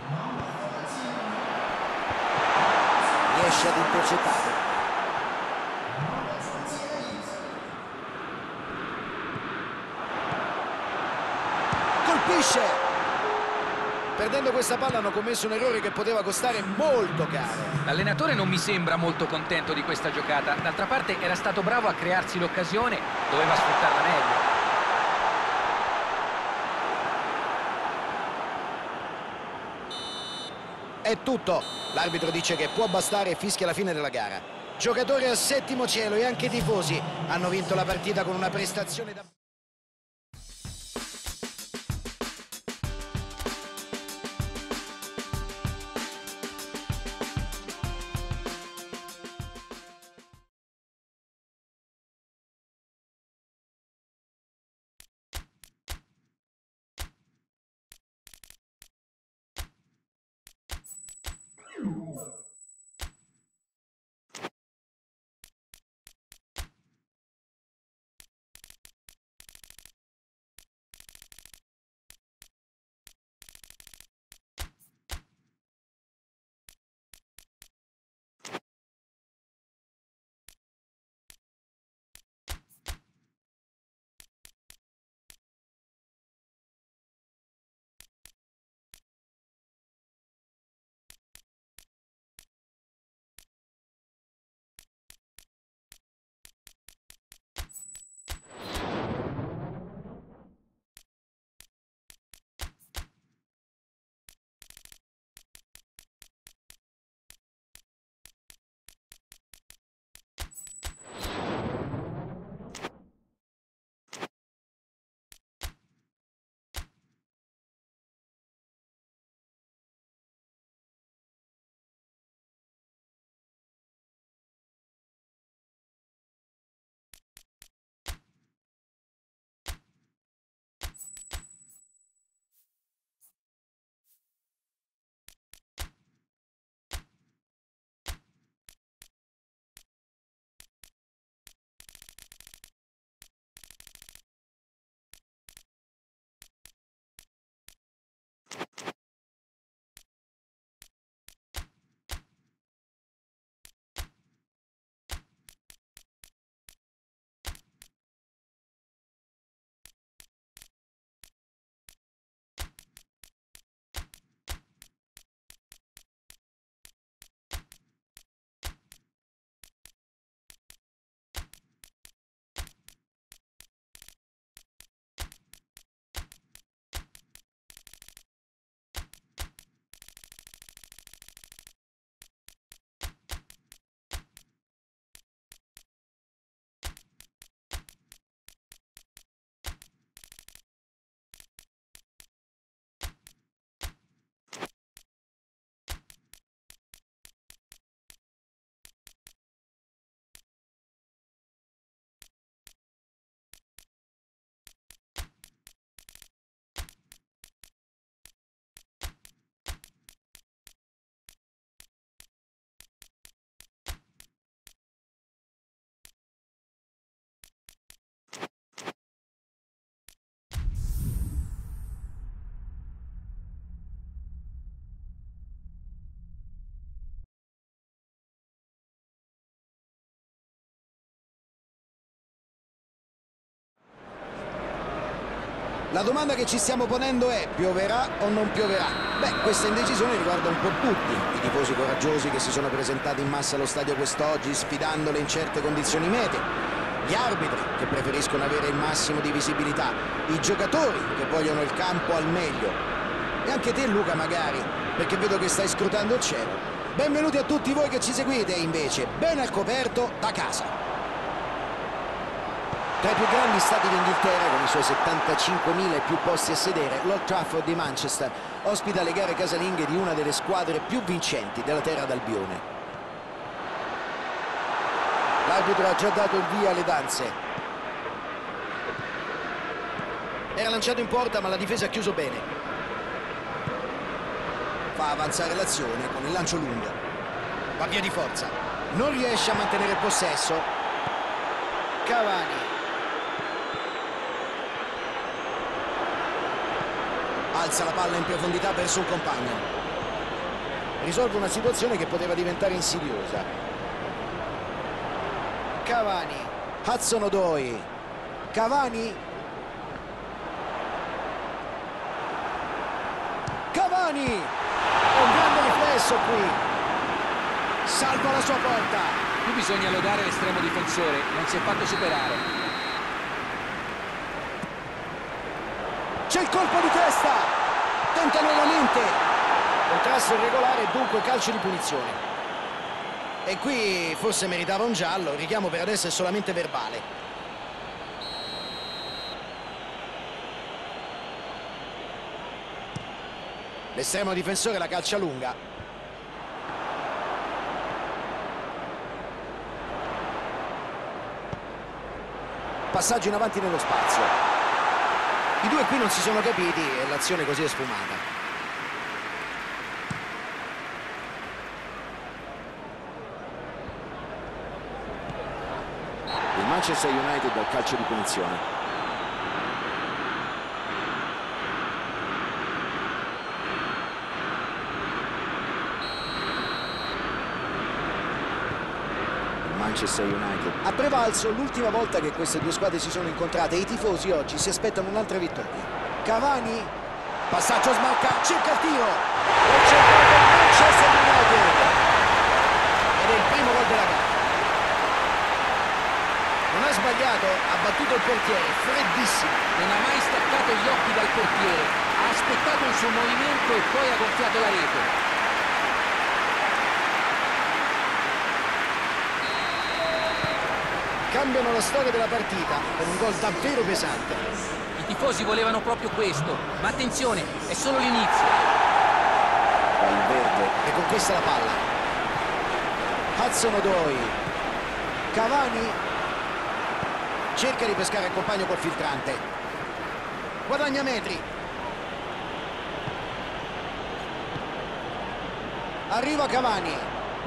Riesce ad intercettare. Colpisce! Perdendo questa palla hanno commesso un errore che poteva costare molto caro. L'allenatore non mi sembra molto contento di questa giocata. D'altra parte era stato bravo a crearsi l'occasione, doveva sfruttarla meglio. È tutto. L'arbitro dice che può bastare e fischia la fine della gara. Giocatori al settimo cielo e anche i tifosi hanno vinto la partita con una prestazione da... La domanda che ci stiamo ponendo è: pioverà o non pioverà? Beh, questa indecisione riguarda un po' tutti, i tifosi coraggiosi che si sono presentati in massa allo stadio quest'oggi sfidando le incerte condizioni meteo, gli arbitri che preferiscono avere il massimo di visibilità, i giocatori che vogliono il campo al meglio e anche te, Luca, magari, perché vedo che stai scrutando il cielo. Benvenuti a tutti voi che ci seguite invece ben al coperto da casa. Tra i più grandi stadi d'Inghilterra, con i suoi settantacinquemila e più posti a sedere, l'Old Trafford di Manchester ospita le gare casalinghe di una delle squadre più vincenti della terra d'Albione. L'arbitro ha già dato il via alle danze. Era lanciato in porta, ma la difesa ha chiuso bene. Fa avanzare l'azione con il lancio lungo. Va via di forza. Non riesce a mantenere il possesso. Cavani. Alza la palla in profondità verso un compagno. Risolve una situazione che poteva diventare insidiosa. Cavani. Hudson-Odoi. Cavani. Cavani. Un grande riflesso qui. Salva la sua porta. Qui bisogna lodare l'estremo difensore, non si è fatto superare. C'è il colpo di testa, tenta nuovamente, contrasto irregolare e dunque calcio di punizione. E qui forse meritava un giallo, il richiamo per adesso è solamente verbale. L'estremo difensore la calcia lunga. Passaggio in avanti nello spazio. I due qui non si sono capiti e l'azione così è sfumata. Il Manchester United dal calcio di punizione. Manchester United ha prevalso l'ultima volta che queste due squadre si sono incontrate e i tifosi oggi si aspettano un'altra vittoria. Cavani, passaggio smarca, cerca il tiro, e c'è il Manchester United ed è il primo gol della gara. Non ha sbagliato, ha battuto il portiere, freddissimo. Non ha mai staccato gli occhi dal portiere, ha aspettato il suo movimento e poi ha gonfiato la rete. Cambiano la storia della partita per un gol davvero pesante. I tifosi volevano proprio questo, ma attenzione, è solo l'inizio. Valverde riconquista la palla. Hudson-Odoi. Cavani cerca di pescare il compagno col filtrante. Guadagna metri. Arriva Cavani.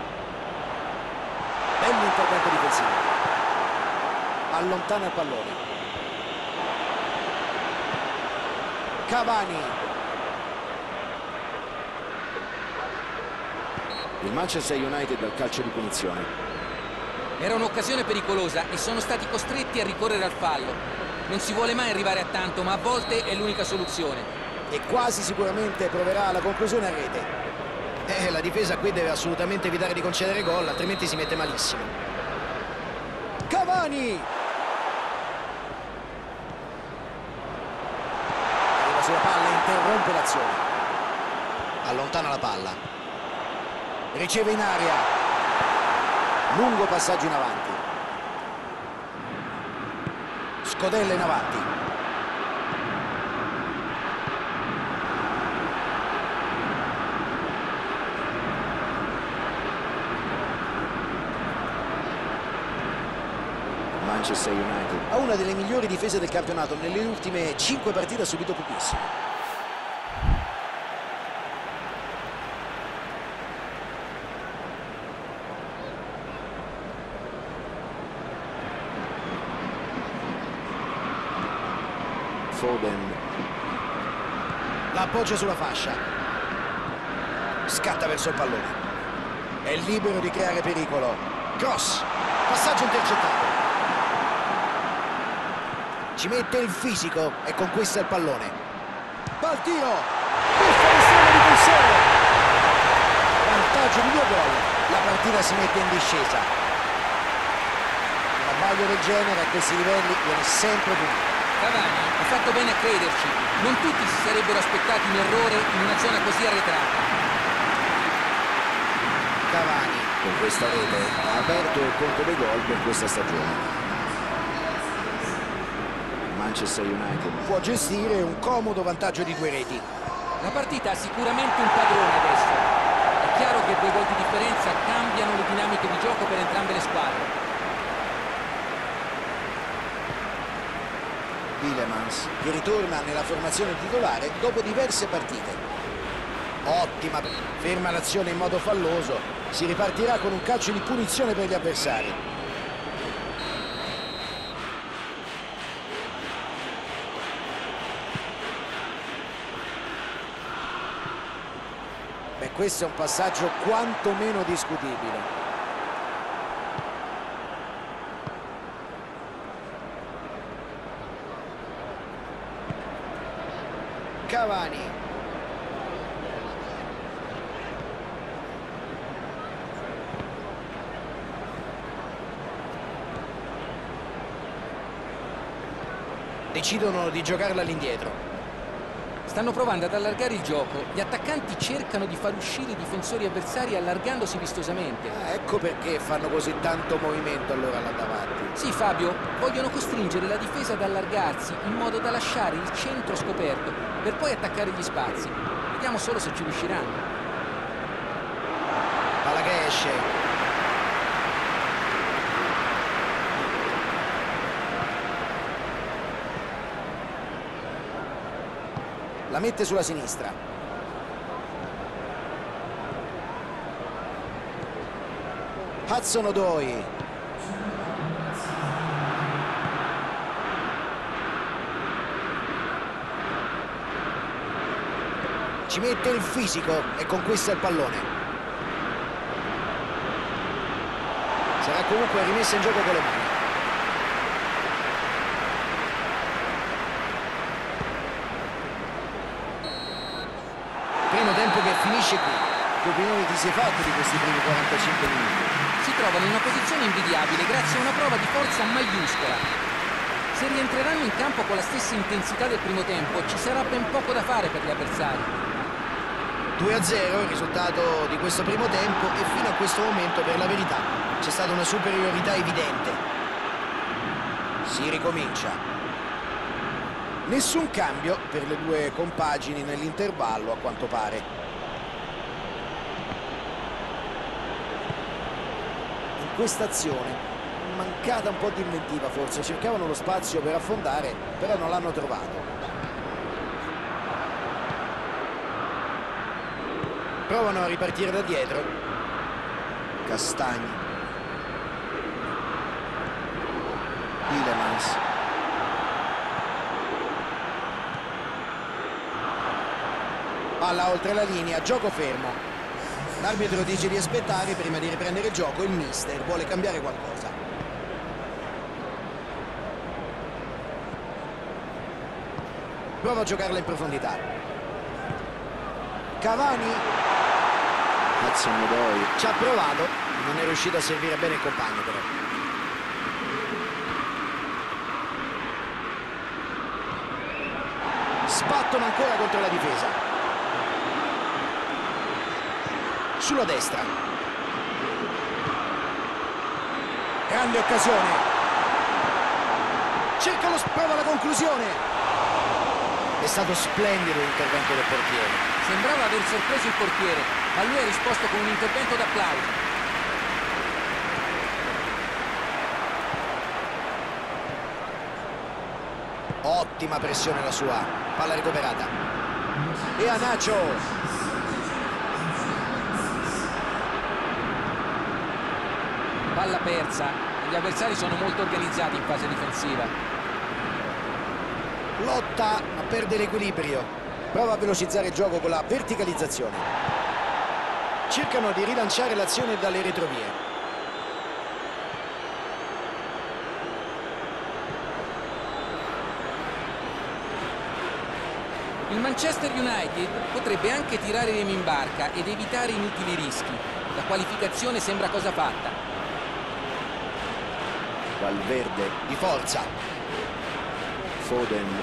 Bell'intervento difensivo. Allontana il pallone. Cavani. Il Manchester United dal calcio di punizione. Era un'occasione pericolosa e sono stati costretti a ricorrere al fallo. Non si vuole mai arrivare a tanto, ma a volte è l'unica soluzione. E quasi sicuramente proverà la conclusione a rete. Eh, la difesa qui deve assolutamente evitare di concedere gol, altrimenti si mette malissimo. Cavani. Sulla palla, interrompe l'azione. Allontana la palla. Riceve in aria. Lungo passaggio in avanti. Scodella in avanti. Manchester United ha una delle migliori difese del campionato. Nelle ultime cinque partite ha subito pochissimo. Foden la appoggia sulla fascia, scatta verso il pallone, è libero di creare pericolo. Cross, passaggio intercettato. Ci mette il fisico e conquista il pallone. Va al tiro. Buffa l'estremo difensore. Vantaggio di due gol. La partita si mette in discesa. Un abbaglio del genere a questi livelli viene sempre punito. Cavani ha fatto bene a crederci. Non tutti si sarebbero aspettati un errore in una zona così arretrata. Cavani con questa rete ha aperto il conto dei gol per questa stagione. Manchester United può gestire un comodo vantaggio di due reti. La partita ha sicuramente un padrone adesso. È chiaro che due gol di differenza cambiano le dinamiche di gioco per entrambe le squadre. Tielemans che ritorna nella formazione titolare dopo diverse partite. Ottima, ferma l'azione in modo falloso. Si ripartirà con un calcio di punizione per gli avversari. Beh, questo è un passaggio quantomeno discutibile. Cavani. Decidono di giocarla all'indietro. Stanno provando ad allargare il gioco. Gli attaccanti cercano di far uscire i difensori avversari allargandosi vistosamente. Ah, ecco perché fanno così tanto movimento allora là davanti. Sì, Fabio, vogliono costringere la difesa ad allargarsi in modo da lasciare il centro scoperto per poi attaccare gli spazi. Vediamo solo se ci riusciranno. Palla che esce. La mette sulla sinistra. Hudson-Odoi. Ci mette il fisico e conquista il pallone. Sarà comunque rimessa in gioco con le mani. Primo tempo che finisce qui. Che opinione ti sei fatto di questi primi quarantacinque minuti? Si trovano in una posizione invidiabile grazie a una prova di forza maiuscola. Se rientreranno in campo con la stessa intensità del primo tempo, ci sarà ben poco da fare per gli avversari. due a zero il risultato di questo primo tempo e fino a questo momento, per la verità, c'è stata una superiorità evidente. Si ricomincia. Nessun cambio per le due compagini nell'intervallo, a quanto pare. In questa azione, mancata un po' di inventiva forse, cercavano lo spazio per affondare, però non l'hanno trovato. Provano a ripartire da dietro. Castagni. Tielemans. Palla oltre la linea, gioco fermo. L'arbitro dice di aspettare prima di riprendere il gioco. Il mister vuole cambiare qualcosa. Prova a giocarla in profondità. Cavani. Hudson-Odoi ci ha provato, non è riuscito a servire bene il compagno però. Sbattono ancora contro la difesa. Sulla destra. Grande occasione. Cerca lo prova la conclusione. È stato splendido l'intervento del portiere. Sembrava aver sorpreso il portiere, ma lui ha risposto con un intervento d'applauso. Ottima pressione la sua. Palla recuperata. E Anacho. Palla persa. Gli avversari sono molto organizzati in fase difensiva. Lotta, ma perde l'equilibrio. Prova a velocizzare il gioco con la verticalizzazione. Cercano di rilanciare l'azione dalle retrovie. Il Manchester United potrebbe anche tirare remi in barca ed evitare inutili rischi. La qualificazione sembra cosa fatta. Valverde di forza. Foden.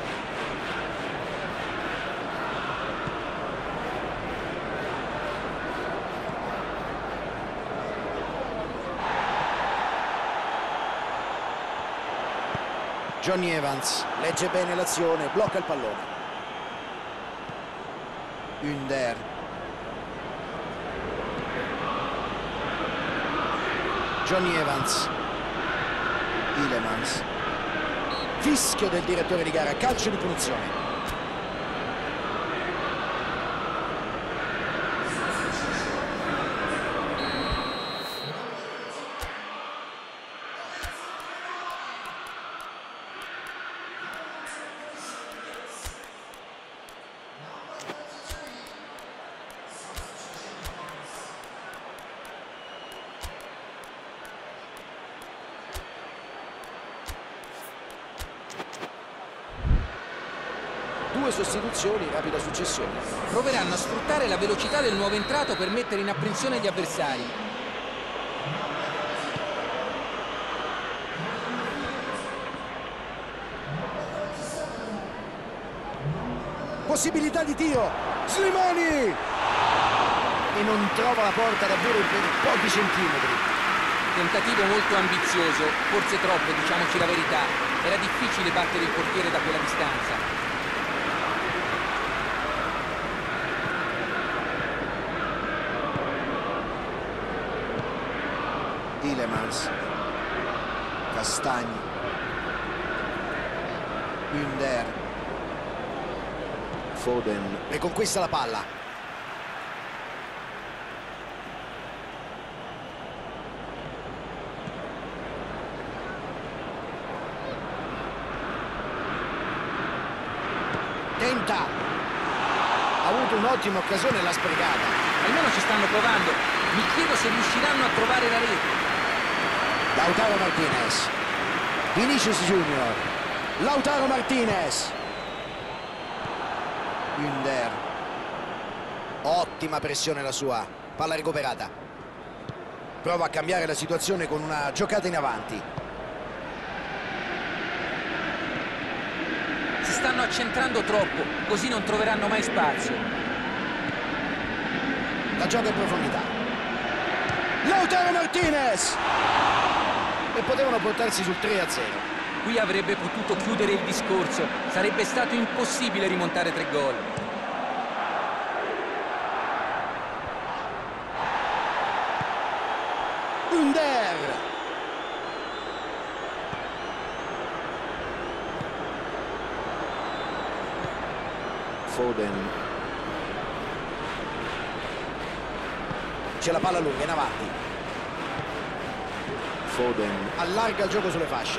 Johnny Evans legge bene l'azione, blocca il pallone. Ünder. Johnny Evans. Tielemans. Fischio del direttore di gara, calcio di punizione. Due sostituzioni, rapida successione. Proveranno a sfruttare la velocità del nuovo entrato per mettere in apprensione gli avversari. Possibilità di tiro. Slimani! E non trova la porta davvero per pochi centimetri. Tentativo molto ambizioso, forse troppo, diciamoci la verità. Era difficile battere il portiere da quella distanza. Tielemans. Castagni. Ünder. Foden. Riconquista la palla. Tenta. Ha avuto un'ottima occasione e l'ha sprecata. Almeno ci stanno provando. Mi chiedo se riusciranno a trovare la rete. Lautaro Martinez. Vinicius Junior. Lautaro Martinez. Ünder. Ottima pressione la sua. Palla recuperata. Prova a cambiare la situazione con una giocata in avanti. Si stanno accentrando troppo, così non troveranno mai spazio. La gioca in profondità. Lautaro Martinez! E potevano portarsi sul tre a zero. Qui avrebbe potuto chiudere il discorso. Sarebbe stato impossibile rimontare tre gol. Ünder! Foden. C'è la palla lunga in avanti. Foden allarga il gioco sulle fasce.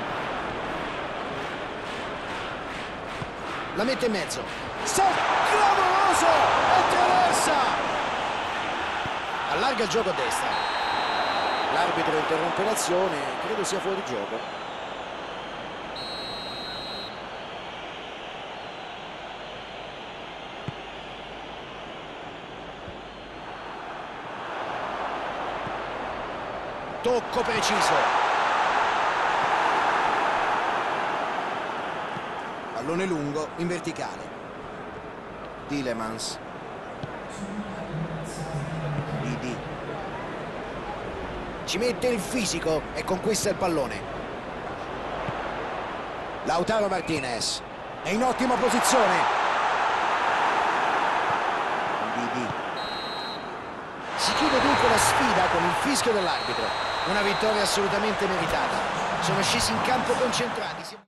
La mette in mezzo. Salto clamoroso! Attraversa! Allarga il gioco a destra. L'arbitro interrompe l'azione, credo sia fuori gioco. Tocco preciso. Pallone lungo in verticale. Tielemans. Didi. Ci mette il fisico e conquista il pallone. Lautaro Martinez è in ottima posizione. Didi. Si chiude dunque la sfida con il fischio dell'arbitro. Una vittoria assolutamente meritata. Sono scesi in campo concentrati.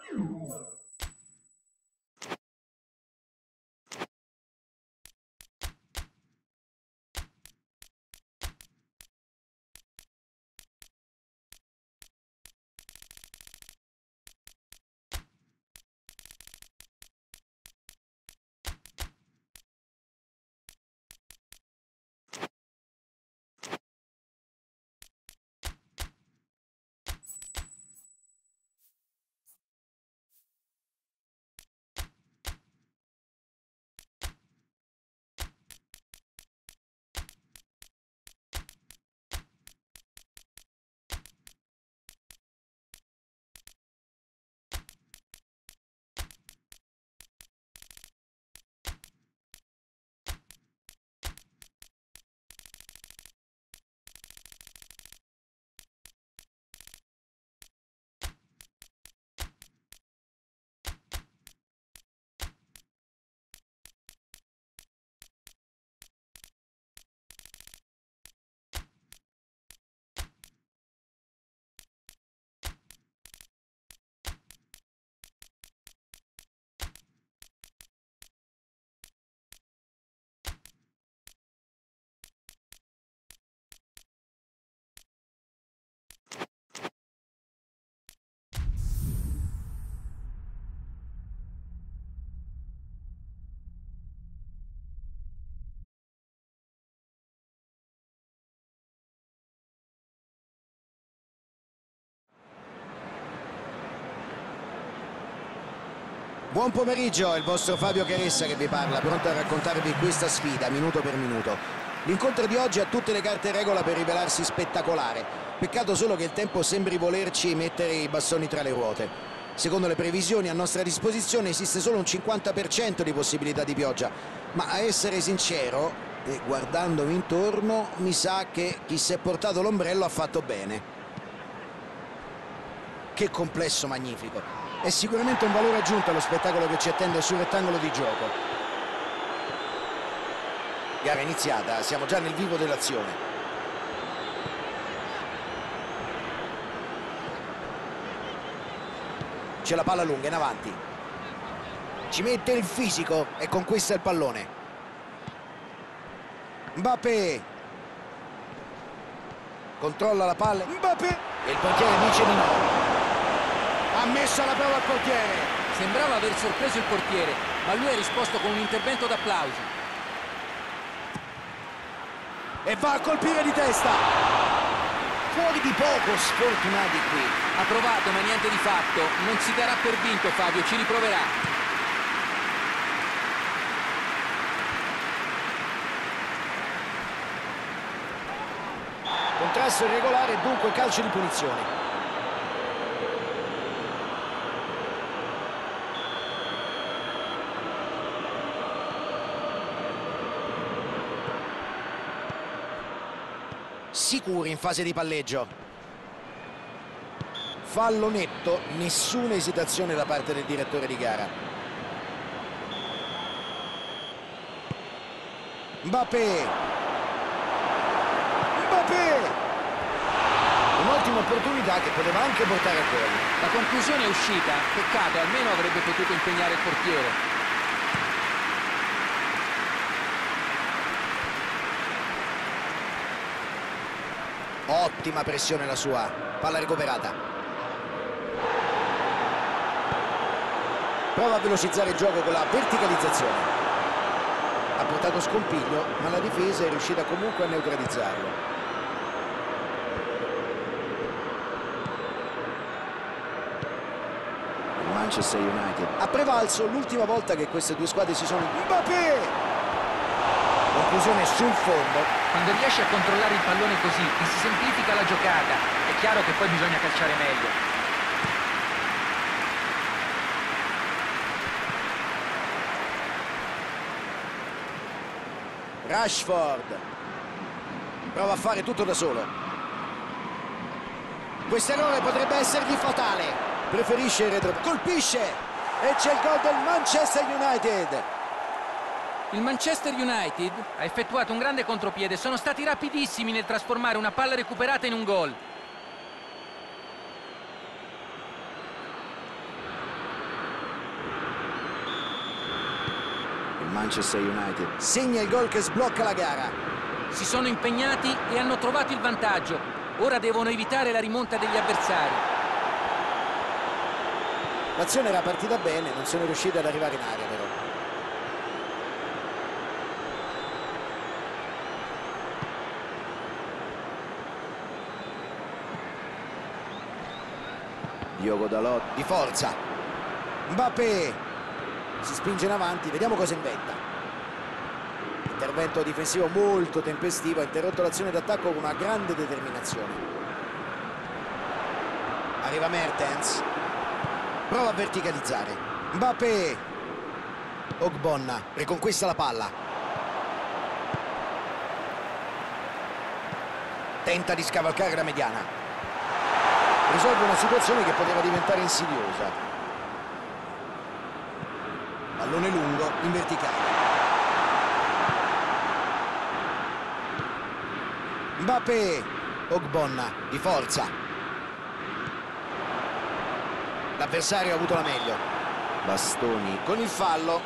Buon pomeriggio, è il vostro Fabio Caressa che vi parla, pronto a raccontarvi questa sfida minuto per minuto. L'incontro di oggi ha tutte le carte in regola per rivelarsi spettacolare. Peccato solo che il tempo sembri volerci mettere i bastoni tra le ruote. Secondo le previsioni a nostra disposizione esiste solo un cinquanta per cento di possibilità di pioggia, ma a essere sincero, e guardandomi intorno, mi sa che chi si è portato l'ombrello ha fatto bene. Che complesso magnifico! È sicuramente un valore aggiunto allo spettacolo che ci attende sul rettangolo di gioco. Gara iniziata, siamo già nel vivo dell'azione. C'è la palla lunga in avanti. Ci mette il fisico e conquista il pallone. Mbappé. Controlla la palla. Mbappé. E il portiere dice di no. Ha messo alla prova il portiere. Sembrava aver sorpreso il portiere, ma lui ha risposto con un intervento d'applausi. E va a colpire di testa. Fuori di poco, sfortunati qui. Ha provato, ma niente di fatto. Non si darà per vinto Fabio, ci riproverà. Contrasto irregolare e dunque calcio di punizione. Sicuri in fase di palleggio. Fallo netto, nessuna esitazione da parte del direttore di gara. Mbappé. Mbappé. Un'ottima opportunità che poteva anche portare a gol. La conclusione è uscita, peccato, almeno avrebbe potuto impegnare il portiere. Ottima pressione la sua, palla recuperata. Prova a velocizzare il gioco con la verticalizzazione. Ha portato scompiglio, ma la difesa è riuscita comunque a neutralizzarlo. Il Manchester United ha prevalso l'ultima volta che queste due squadre si sono... Mbappé! Conclusione sul fondo. Quando riesce a controllare il pallone così e si semplifica la giocata, è chiaro che poi bisogna calciare meglio. Rashford prova a fare tutto da solo. Questo errore potrebbe essergli fatale. Preferisce il retro, colpisce e c'è il gol del Manchester United. Il Manchester United ha effettuato un grande contropiede, sono stati rapidissimi nel trasformare una palla recuperata in un gol. Manchester United segna il gol che sblocca la gara. Si sono impegnati e hanno trovato il vantaggio. Ora devono evitare la rimonta degli avversari. L'azione era partita bene, non sono riusciti ad arrivare in area però. Diogo Dalot di forza. Mbappé si spinge in avanti, vediamo cosa inventa. Intervento difensivo molto tempestivo, ha interrotto l'azione d'attacco con una grande determinazione. Arriva Mertens, prova a verticalizzare. Mbappé, Ogbonna riconquista la palla, tenta di scavalcare la mediana, risolve una situazione che poteva diventare insidiosa. Pallone lungo in verticale. Mbappé, Ogbonna di forza. L'avversario ha avuto la meglio. Bastoni con il fallo.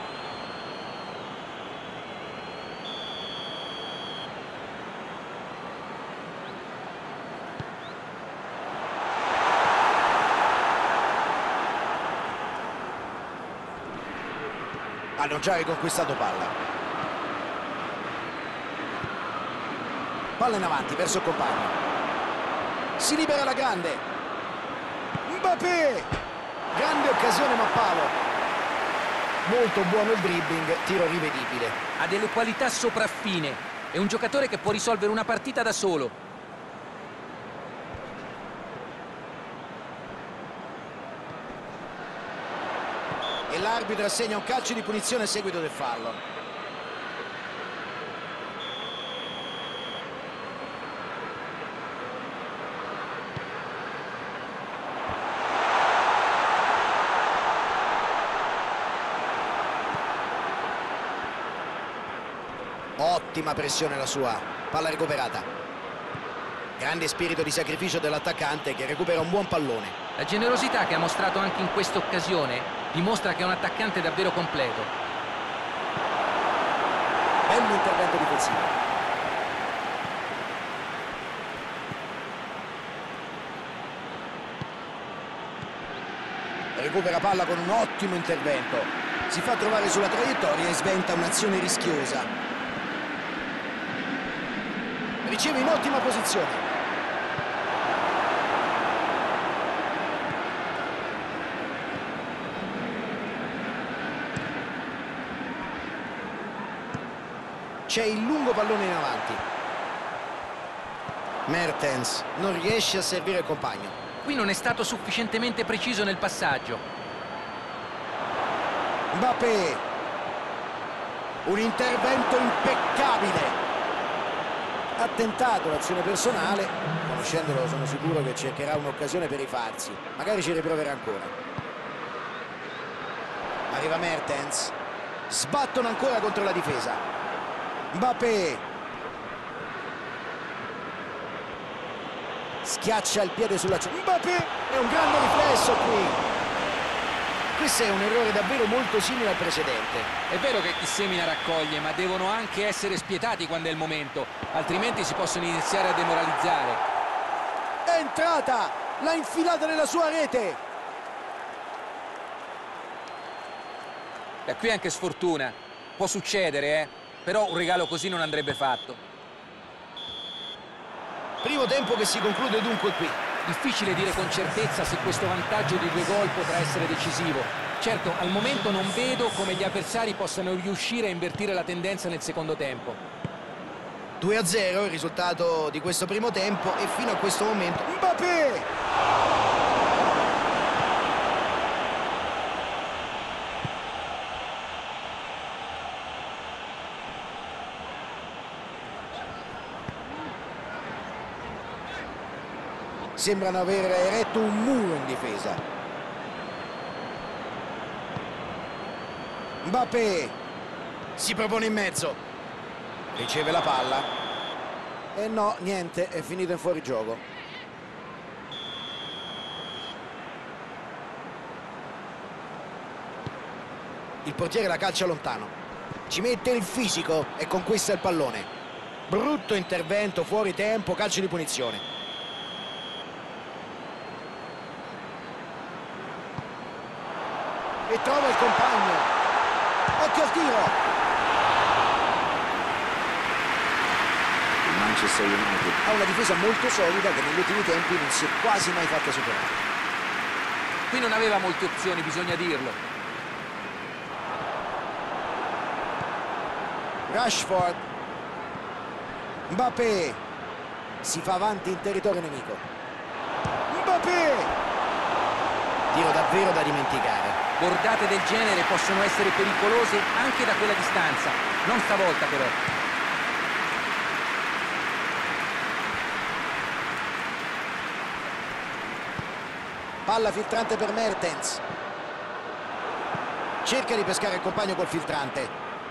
Hanno già riconquistato palla. Palla in avanti verso il compagno. Si libera la grande. Mbappé, grande occasione ma palo. Molto buono il dribbling, tiro rivedibile. Ha delle qualità sopraffine. È un giocatore che può risolvere una partita da solo. E l'arbitro assegna un calcio di punizione a seguito del fallo. Ottima pressione la sua, palla recuperata. Grande spirito di sacrificio dell'attaccante che recupera un buon pallone. La generosità che ha mostrato anche in questa occasione dimostra che è un attaccante davvero completo. Bello intervento difensivo. Recupera palla con un ottimo intervento. Si fa trovare sulla traiettoria e sventa un'azione rischiosa. Riceve in ottima posizione. C'è il lungo pallone in avanti. Mertens non riesce a servire il compagno. Qui non è stato sufficientemente preciso nel passaggio. Mbappé. Un intervento impeccabile. Ha tentato l'azione personale, conoscendolo sono sicuro che cercherà un'occasione per rifarsi, magari ci riproverà ancora. Arriva Mertens, sbattono ancora contro la difesa. Mbappé schiaccia il piede sulla... Mbappé è un grande riflesso qui. Questo è un errore davvero molto simile al precedente. È vero che chi semina raccoglie, ma devono anche essere spietati quando è il momento, altrimenti si possono iniziare a demoralizzare. È entrata, l'ha infilata nella sua rete. Da qui anche sfortuna, può succedere, eh? Però un regalo così non andrebbe fatto. Primo tempo che si conclude dunque qui. Difficile dire con certezza se questo vantaggio di due gol potrà essere decisivo. Certo, al momento non vedo come gli avversari possano riuscire a invertire la tendenza nel secondo tempo. due a zero il risultato di questo primo tempo e fino a questo momento Mbappé! Sembrano aver eretto un muro in difesa. Mbappé si propone in mezzo, riceve la palla e no, niente, è finito in fuorigioco. Il portiere la calcia lontano. ci mette il fisico e conquista il pallone. Brutto intervento, fuori tempo, calcio di punizione. E trova il compagno. Occhio al tiro. Manchester United ha una difesa molto solida che negli ultimi tempi non si è quasi mai fatta superare. Qui non aveva molte opzioni, bisogna dirlo. Rashford. Mbappé si fa avanti in territorio nemico. Mbappé, tiro davvero da dimenticare. Bordate del genere possono essere pericolose anche da quella distanza, non stavolta però. Palla filtrante per Mertens. Cerca di pescare il compagno col filtrante.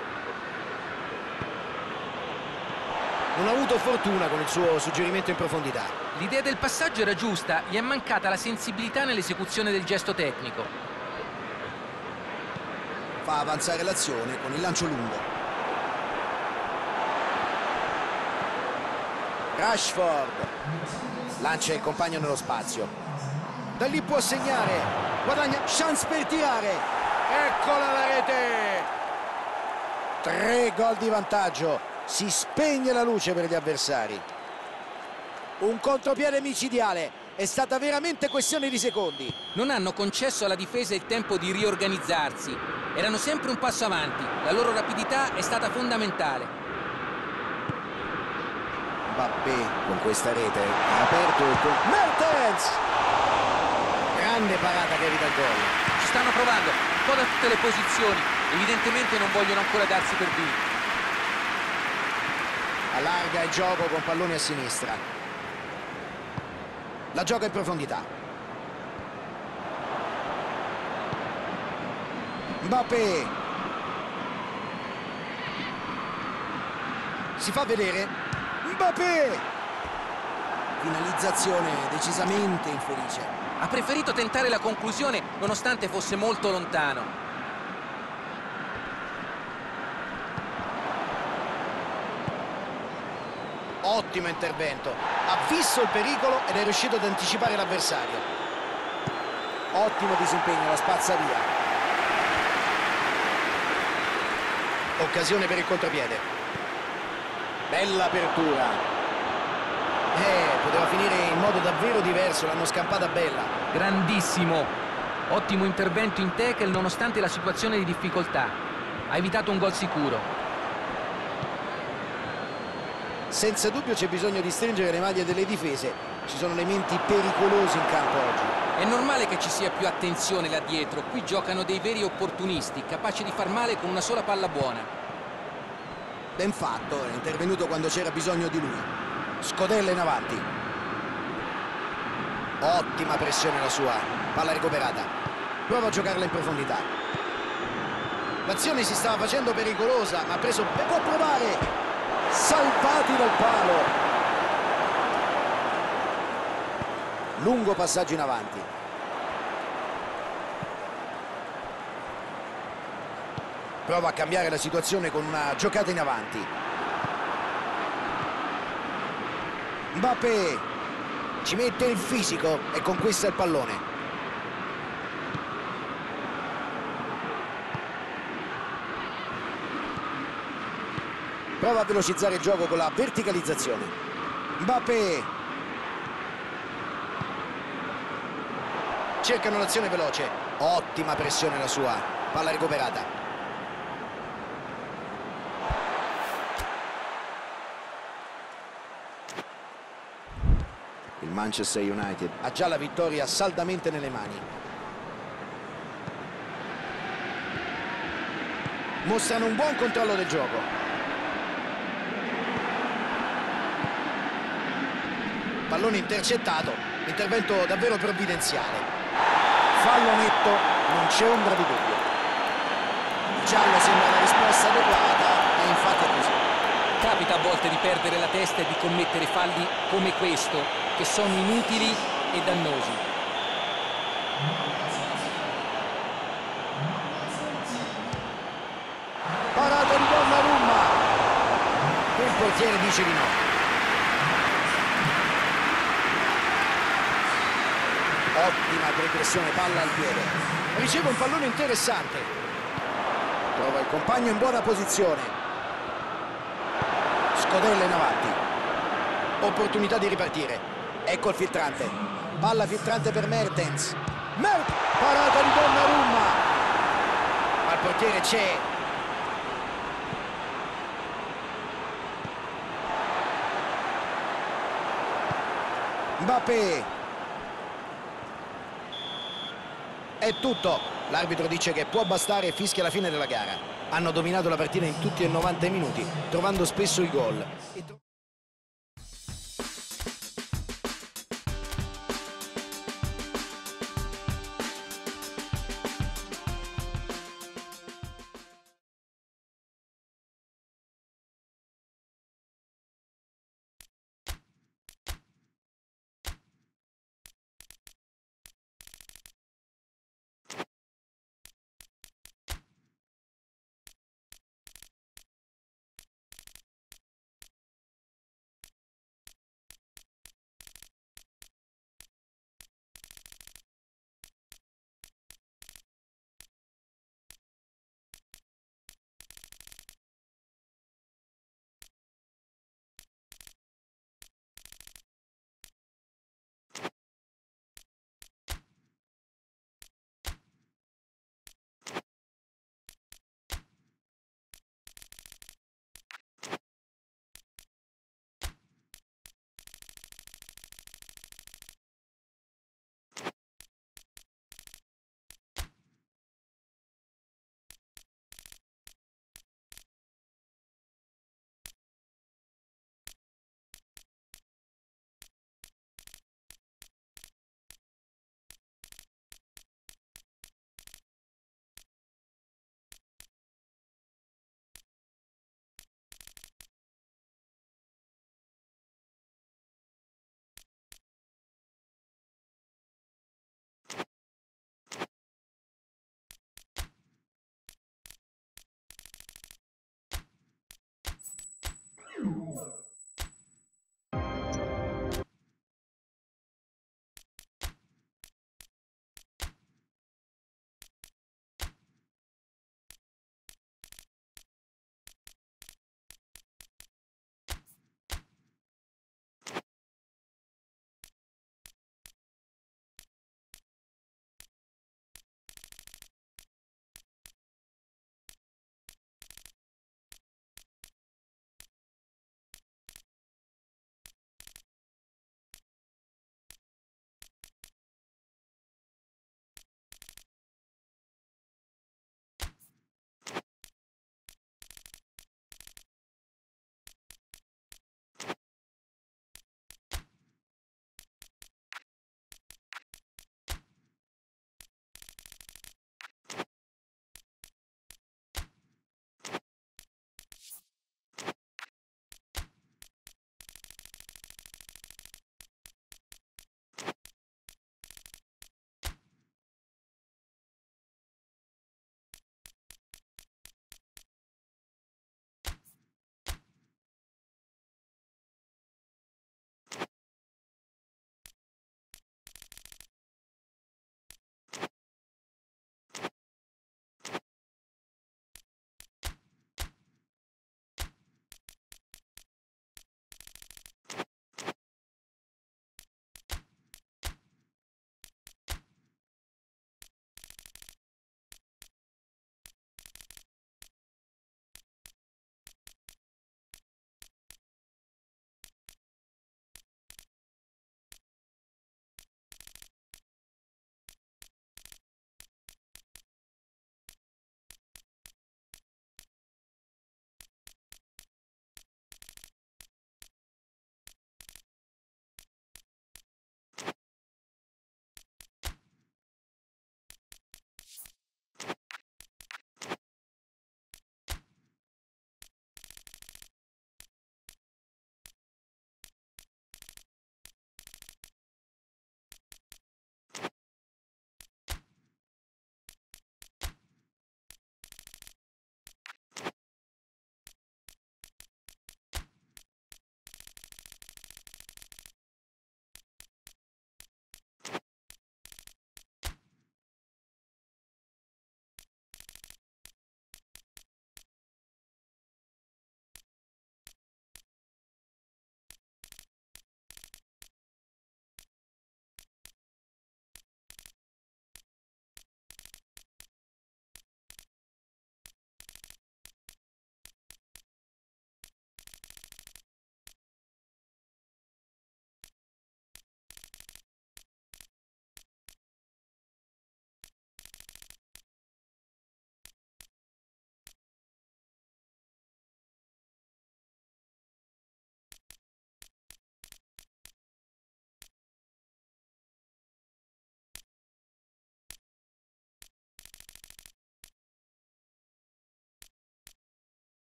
Non ha avuto fortuna con il suo suggerimento in profondità. L'idea del passaggio era giusta, gli è mancata la sensibilità nell'esecuzione del gesto tecnico. Fa avanzare l'azione con il lancio lungo. Rashford lancia il compagno nello spazio. Da lì può segnare, guadagna chance per tirare. Eccola la rete. Tre gol di vantaggio. Si spegne la luce per gli avversari. Un contropiede micidiale. È stata veramente questione di secondi. Non hanno concesso alla difesa il tempo di riorganizzarsi. Erano sempre un passo avanti. La loro rapidità è stata fondamentale. Mbappé con questa rete ha aperto il... Mertens! Grande parata che evita il gol. Ci stanno provando un po' da tutte le posizioni. Evidentemente non vogliono ancora darsi per vinti. Allarga il gioco con palloni a sinistra. La gioca in profondità. Mbappé si fa vedere. Mbappé, finalizzazione decisamente infelice. Ha preferito tentare la conclusione nonostante fosse molto lontano. Ottimo intervento, ha visto il pericolo ed è riuscito ad anticipare l'avversario. Ottimo disimpegno, la spazza via. Occasione per il contropiede. Bella apertura. Eh, poteva finire in modo davvero diverso, l'hanno scampata bella. Grandissimo. Ottimo intervento in tackle nonostante la situazione di difficoltà. Ha evitato un gol sicuro. Senza dubbio c'è bisogno di stringere le maglie delle difese. Ci sono elementi pericolosi in campo oggi. È normale che ci sia più attenzione là dietro. Qui giocano dei veri opportunisti, capaci di far male con una sola palla buona. Ben fatto, è intervenuto quando c'era bisogno di lui. Scodella in avanti. Ottima pressione la sua. Palla recuperata. Prova a giocarla in profondità. L'azione si stava facendo pericolosa, ma ha preso... Può provare! Salvati dal palo. Lungo passaggio in avanti. Prova a cambiare la situazione con una giocata in avanti. Mbappé ci mette il fisico e conquista il pallone. Prova a velocizzare il gioco con la verticalizzazione. Mbappé cercano l'azione veloce. Ottima pressione la sua. Palla recuperata. il Manchester United Ha già la vittoria saldamente nelle mani. Mostrano un buon controllo del gioco. Pallone intercettato, intervento davvero provvidenziale. Fallo netto, non c'è ombra di dubbio. Il giallo sembra la risposta adeguata e infatti è così. Capita a volte di perdere la testa e di commettere falli come questo, che sono inutili e dannosi. Parata di portiere dice di no. Ottima progressione, palla al piede. Riceve un pallone interessante. Trova il compagno in buona posizione. Scodella in avanti. Opportunità di ripartire. Ecco il filtrante. Palla filtrante per Mertens. Mer Parata di Donnarumma. Ma il portiere c'è. Mbappé. È tutto. L'arbitro dice che può bastare e fischia la fine della gara. Hanno dominato la partita in tutti e novanta minuti, trovando spesso il gol.